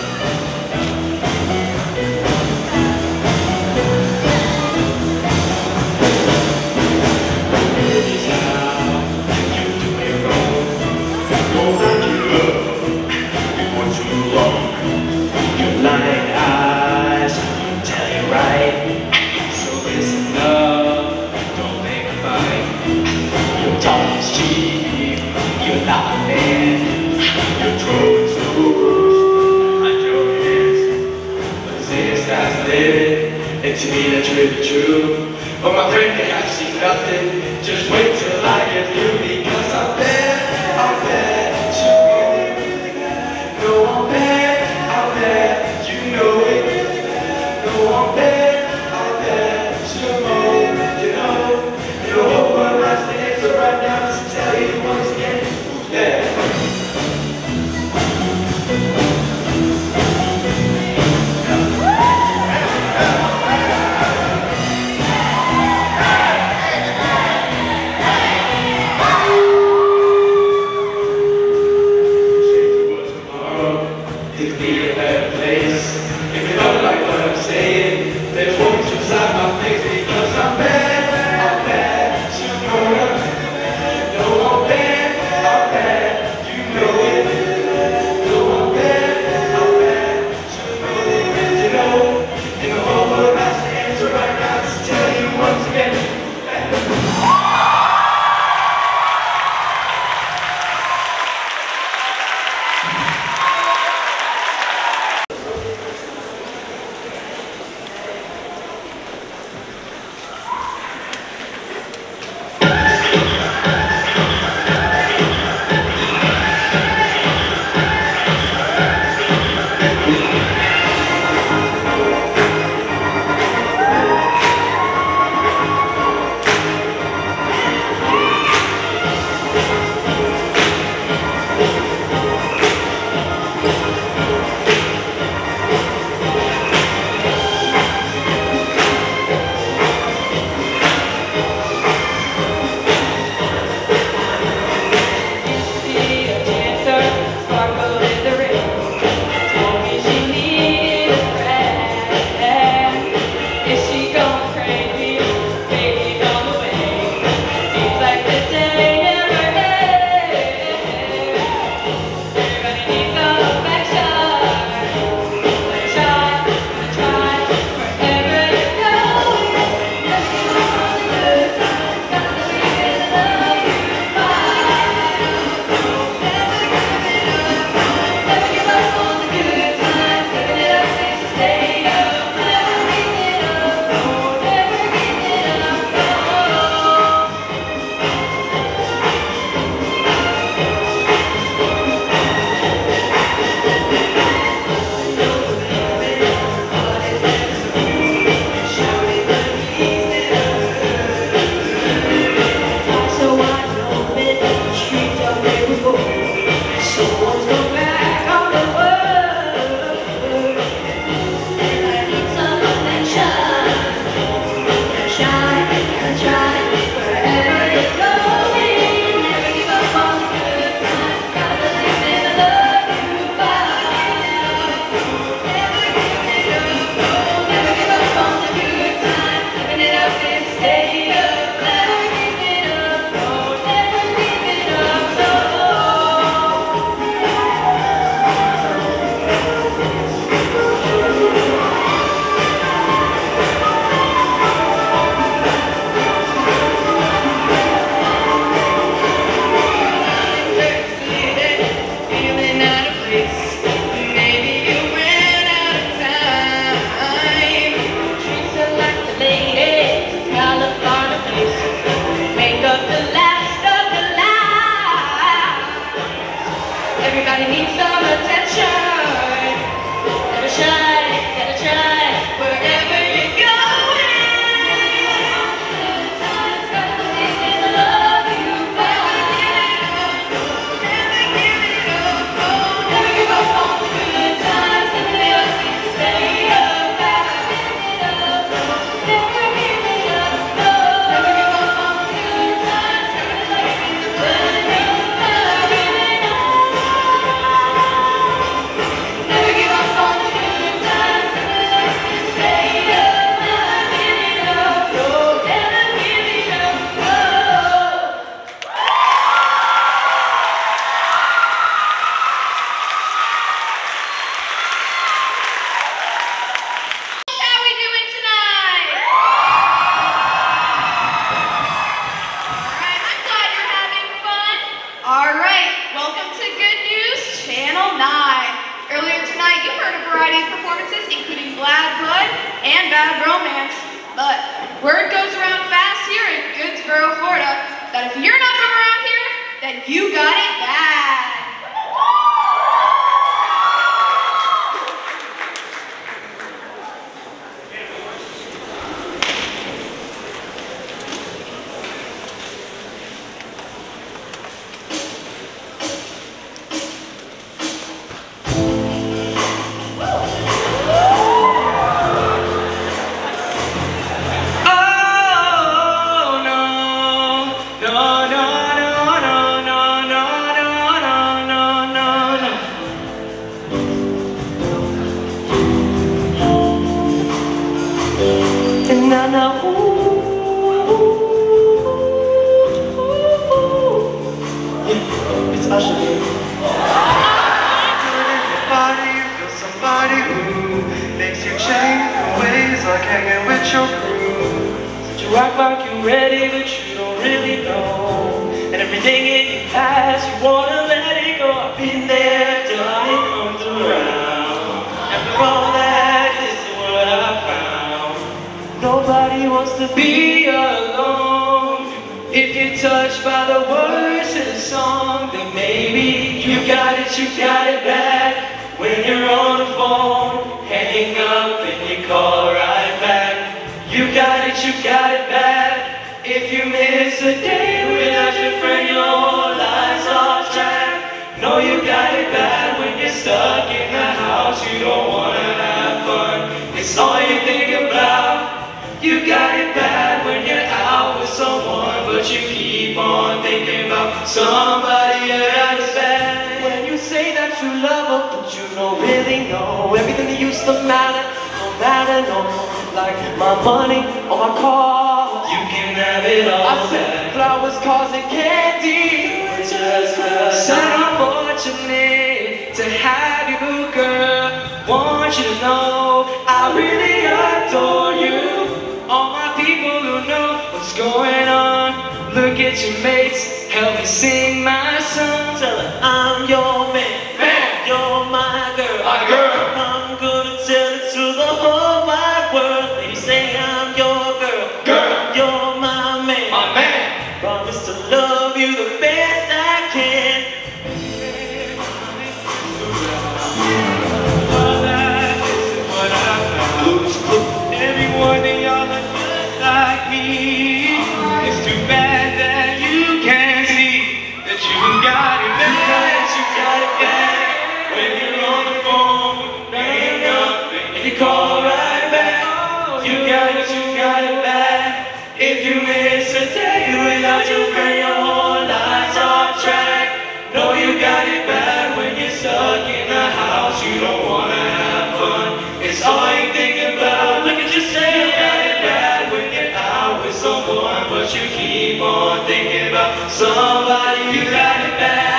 And to me that's really true. But my friend, they have seen nothing. Just wait till I get through, because I'm bad tomorrow. No, I'm bad, you know it. No, I'm bad tomorrow. You know, and the whole world has to answer right now just to tell you once again who's bad. You got it bad. It's Usher, baby. You feel somebody who makes you change your ways, like hanging with your crew. Said you act like you're ready, but you don't really know. And everything in your past, you wanna let it go. I've been there, done it, comes around. After all that, this is what I found. Nobody wants to be alone. If you're touched by the words of the song, then maybe you got it bad. When you're on the phone, hang up and you call right back. You got it bad. If you miss a day without your friend, your whole life's off track. No, you got it bad when you're stuck in the house, you don't wanna have fun. It's all you think about. You got it bad when you're out with someone, but you keep on thinking about somebody else. When you say that you love her, but you don't really know everything that used to matter, don't matter no more. Like my money or my car, you can have it all. I said flowers, cars, and candy. So unfortunate to have you, girl. Want you to know I really adore you. All my people who know what's going on, look at your mates, help me sing my song. Tell her I'm your man, you're my girl, I'm gonna tell it to the whole wide world. They say I'm your girl, you're my man, promise to love you the best I can. Everyone in y'all are just like me. It's too bad that you can't see that you got it bad. You got it bad. When you're on the phone, hang up and you call right back. You got it bad. If you miss a day without your friend, your whole life's off track. No, you got it bad when you're stuck in the house, you don't wanna have fun. It's all you think about. Look at yourself. You got it bad when you're out with someone, but you keep on thinking about somebody. You got it bad.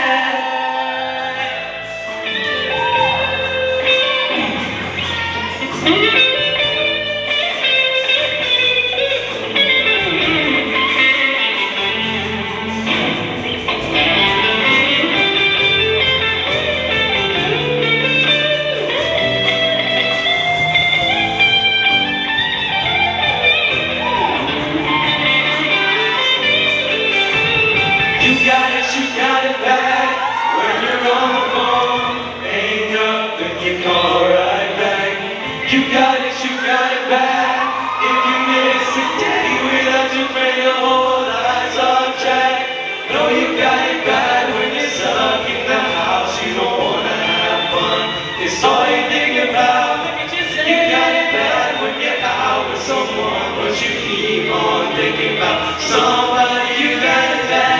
You got it bad. When you're on the phone, hang up and you call right back. You got it bad. If you miss a day without your friend, your whole life's off track. No, you got it bad when you're stuck in the house, you don't wanna have fun. It's all you think about. You got it bad when you're out with someone, but you keep on thinking about somebody. You got it bad.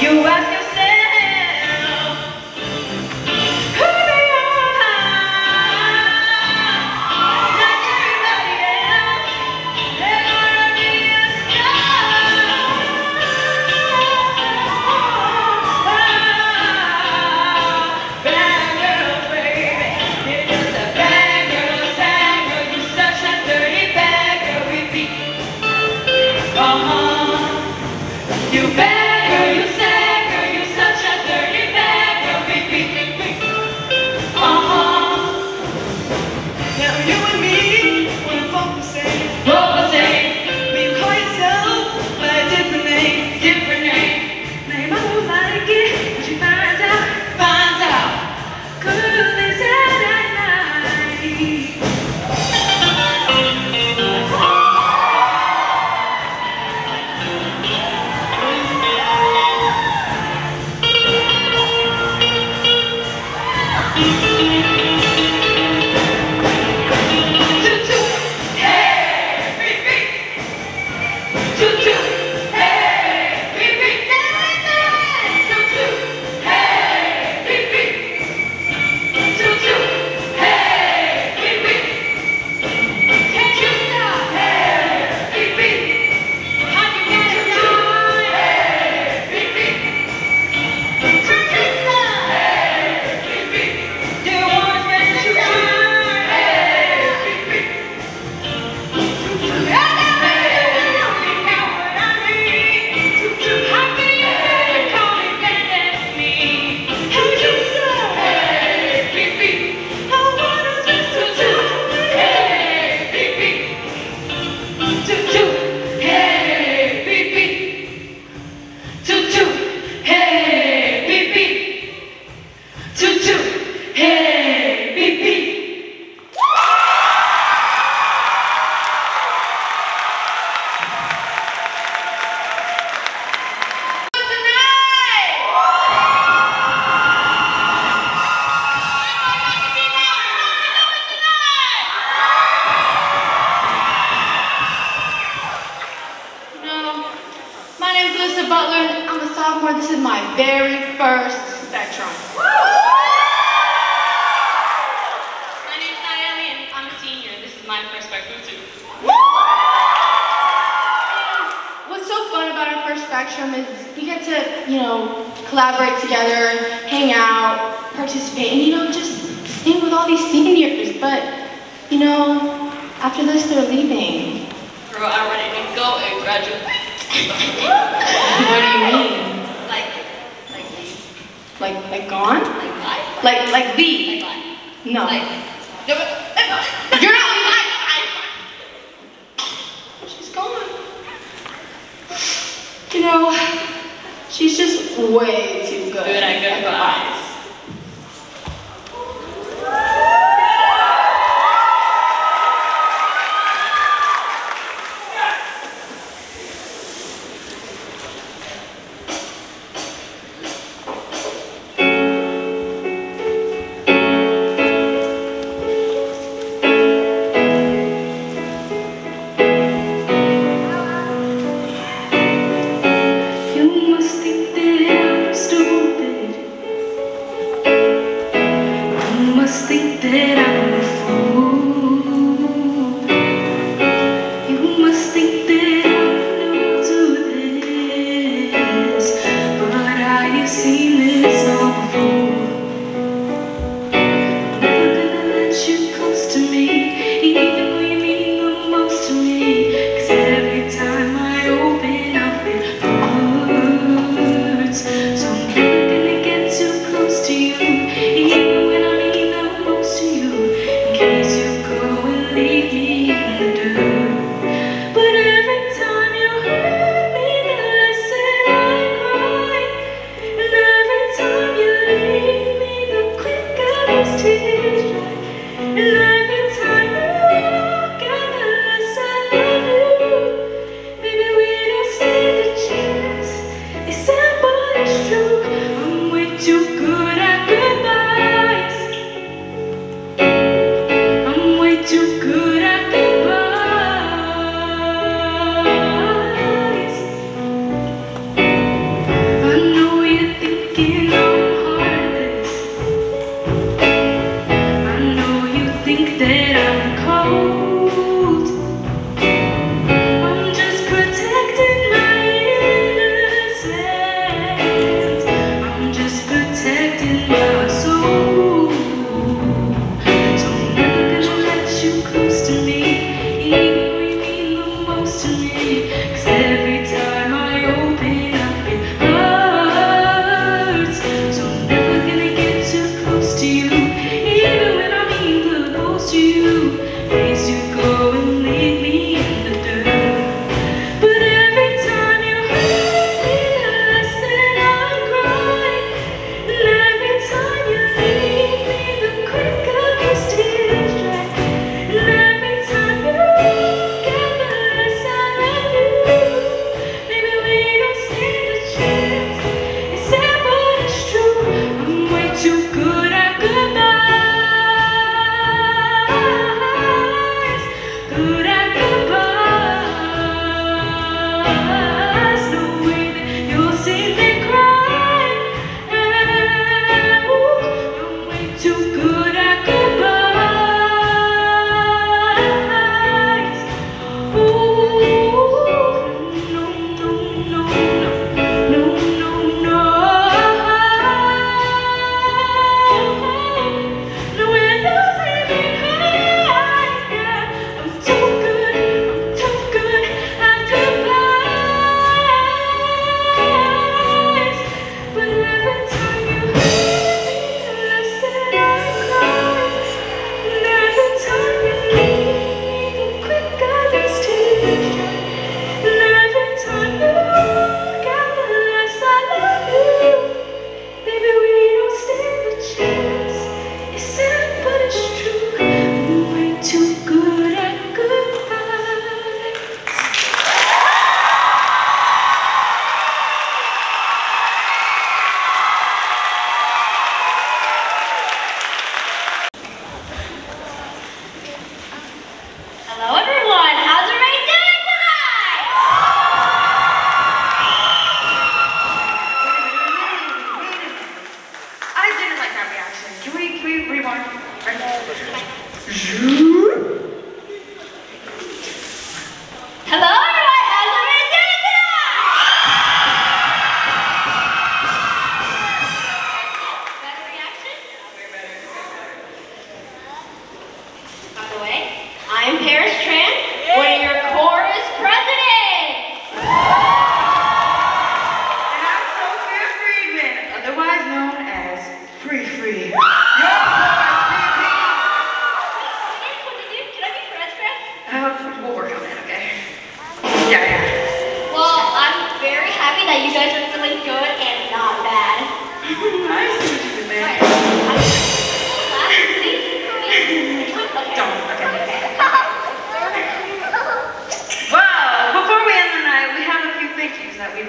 You ask yourself, who they are, like everybody else, they're gonna be a star. Bad girls, baby, you're just a bad girl, sad girl, you're such a dirty bad girl, repeat. You bad girl, you sad girl, you're such a dirty bad girl, repeat. Now you and me, we're both the same. Both the same, But you call yourself by a different name. different name. Name I don't like it, but you find out. Finds out. Could be sad at night. Toot toot, hey, beep beep. Toot toot, hey, beep beep. Toot toot, hey, beep beep. Toot toot, hey, beep beep. Toot toot, hey, beep beep. How you get it done? Hey, beep beep. Toot toot, hey, beep beep. Do you want to spend toot toot, hey, beep beep. Hey, beep beep. My name's Lisa Butler. I'm a sophomore. This is my very first Spectrum. My name's Naomi, and I'm a senior. This is my first Spectrum too. What's so fun about our first Spectrum is we get to, collaborate together, hang out, participate, and, just sing with all these seniors. But, after this, they're leaving. Girl, I'm ready to go and graduate. What do you mean? Like Like gone? life. Like leave? Like life. No. Like, You're not leaving. She's gone. She's just way too good. Good at goodbyes. You must think that I'm stupid.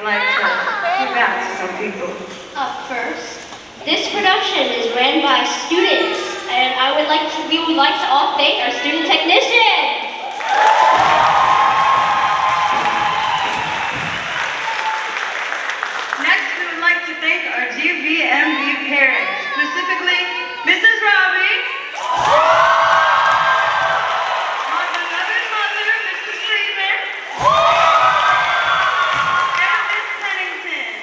you'd like to give out to some people? Up first, this production is ran by students, and we would like to all thank our student technicians. Next, we would like to thank our GVMB parents, specifically Mrs. Robbie, our beloved mother, Mrs. Freeman, and Miss Pennington.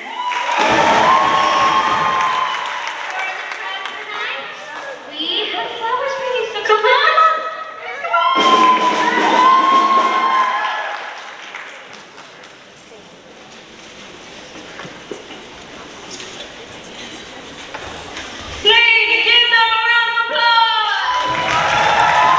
We have flowers for you, so come on. Please give them a round of applause.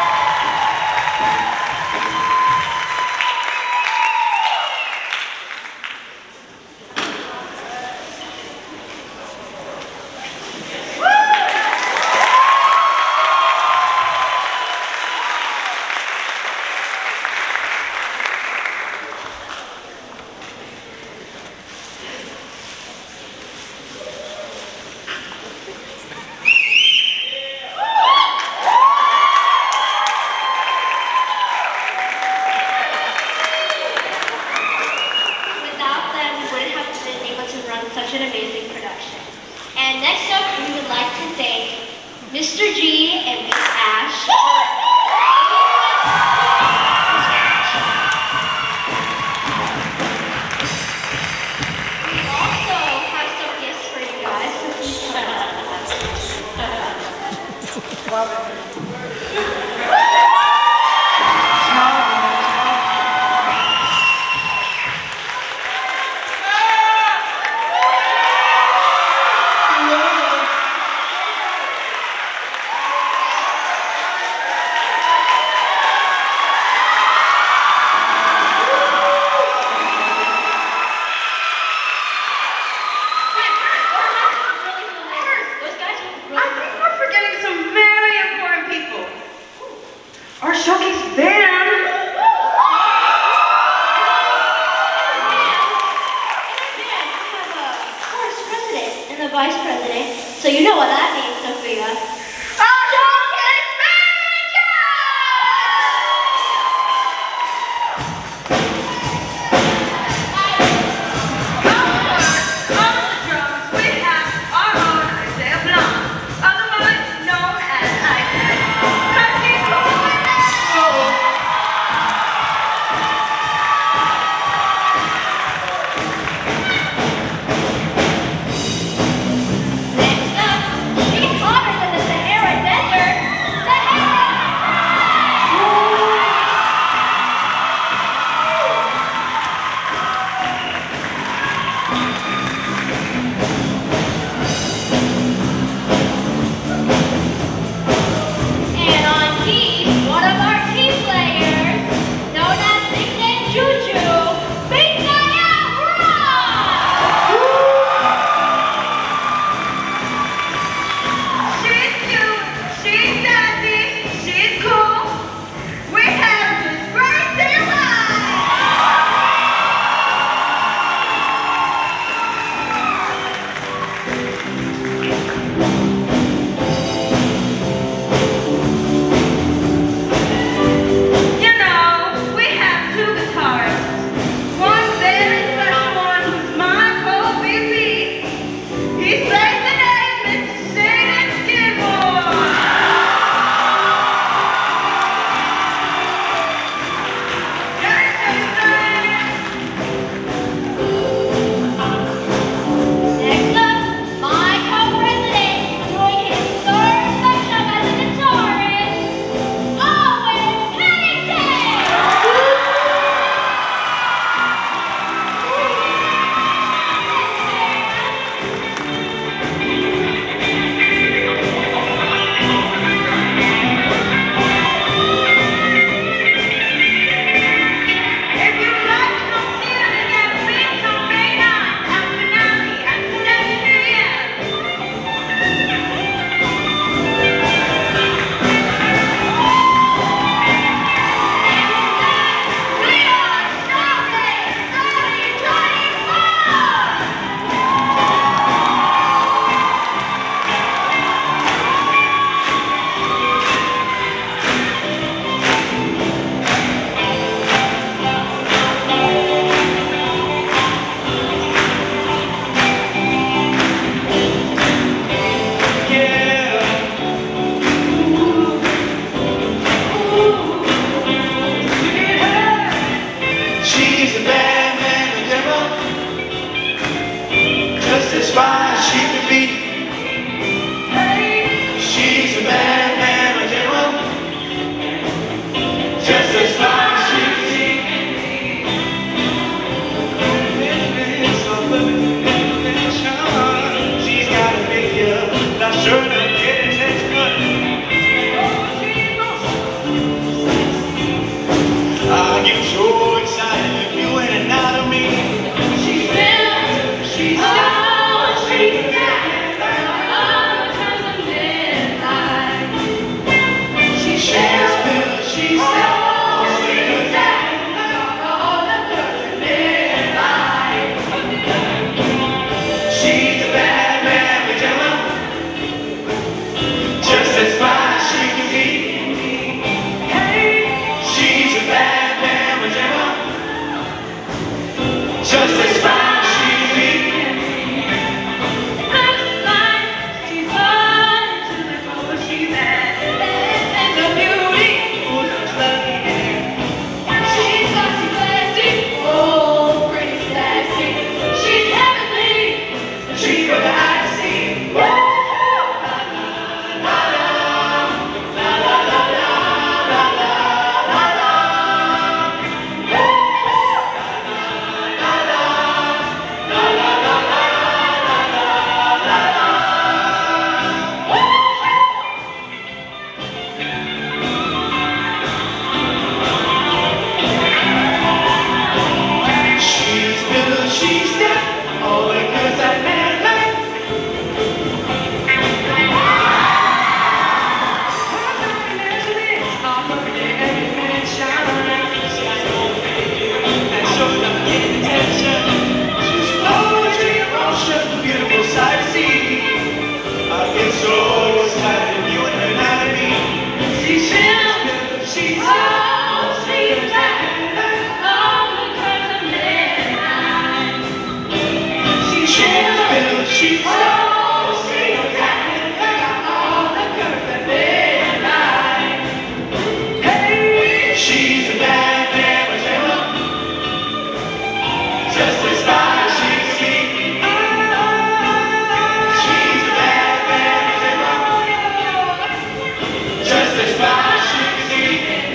Without them, we wouldn't have been able to run such an amazing production. And next up, we would like to thank Mr. G and Miss Ash. We also have some gifts for you guys, so please We're forgetting some very important people. Our showcase band. and the vice president, so you know what that means, Sophia. Next up, just as fine as she could be. She's a bad mama general, just as fine as she could be. She's got a figure, not sure to get attention, but I get so excited if you ain't and out of me. She's built, she's down, she's down. She's built, she's down. She's a bad man, pajama, just as fine as she can be. She's a bad man, pajama, just as fine as she can be. Looks like she's born to the core. She's bad, and a beauty. She's classy, classy, oh, pretty sassy. She's heavenly, the treat of the eye to see. She's built, she's down, all the goods that man like. That shows up getting attention. She's poetry in motion, beautiful sight to see. I get so excited if you ain't out of me. She's built, she's down. She's built, she's she's a bad man, pajama, just as fine as she can be. She's a bad man, pajama, just as fine as she can be.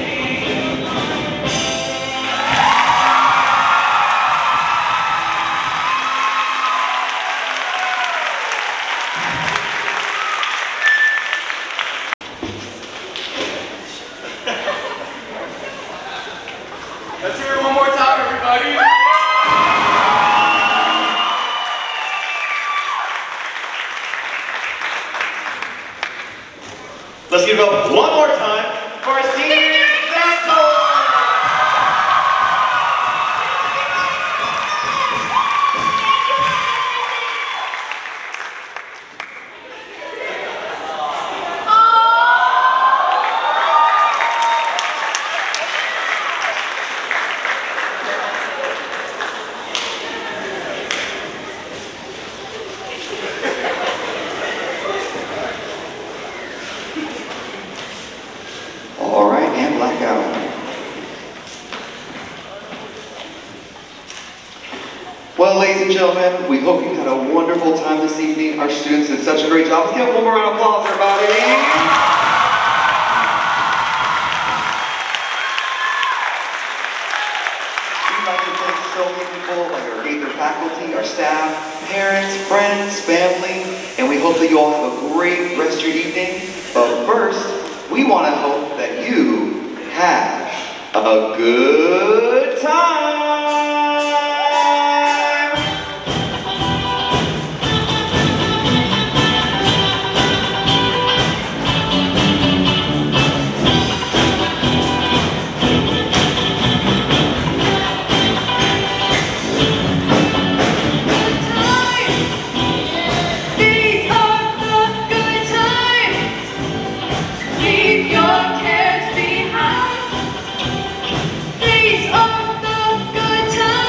Let's hear it one more time, everybody. Let's give it up one more time for our senior Gaither. All right, and blackout. Well, ladies and gentlemen, we hope you had a wonderful time this evening. Our students did such a great job. Let's give them one more round of applause, everybody. We'd like to thank so many people, like our Gaither faculty, our staff, parents, friends, family, and we hope that you all have a great rest of your evening. But first, we want to hope that you have a good time. These are the good times. Leave your cares behind. These are the good times.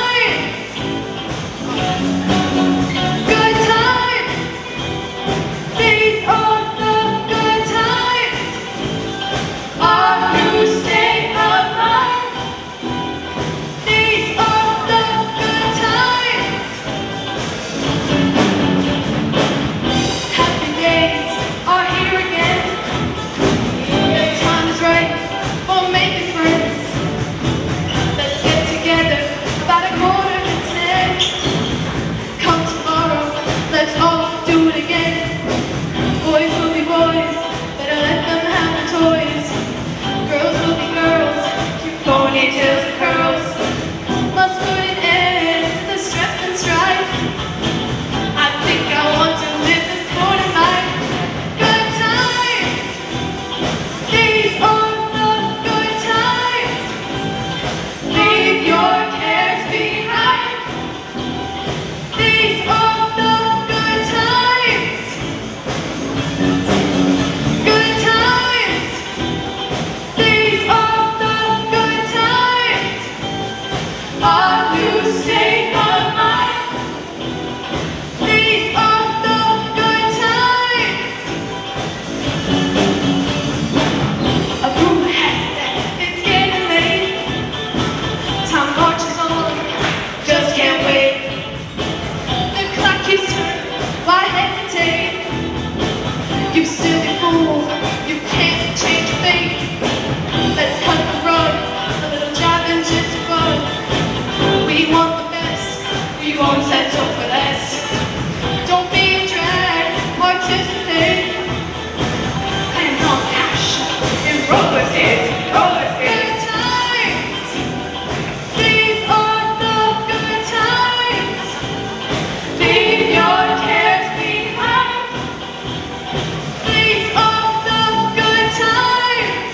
hopeless. Don't be a drag, participate. Hands on cash and roller skates, roller skates. Good times, these are the good times. Leave your cares behind. These are the good times.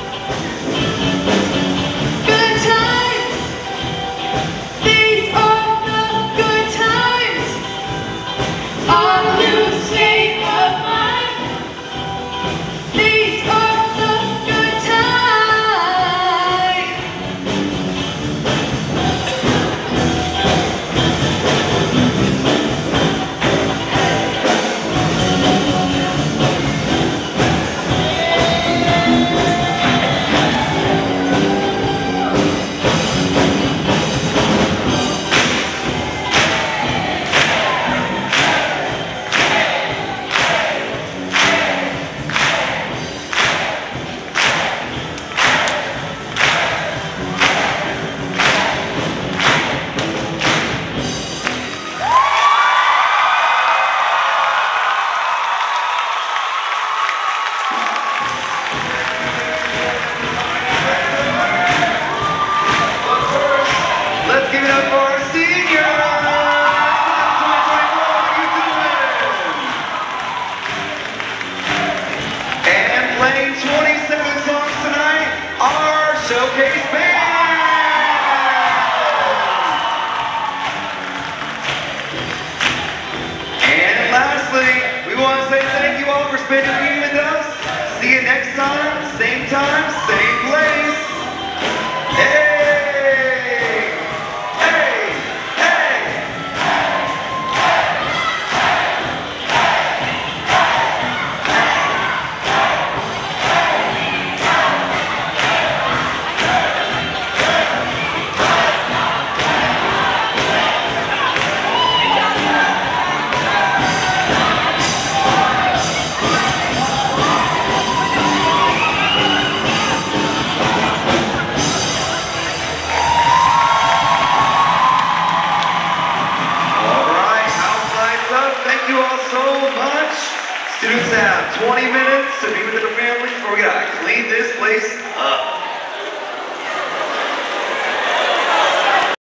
Good times. These are the good times. A new state of mind. These are the good times. Let's give it up for our seniors! How you doing? And playing 27 songs tonight, our showcase band! And lastly, we want to say thank you all for spending the evening with us. See you next time, same place. Hey! Thank you all so much. Students have 20 minutes to be with their families before we gotta clean this place up.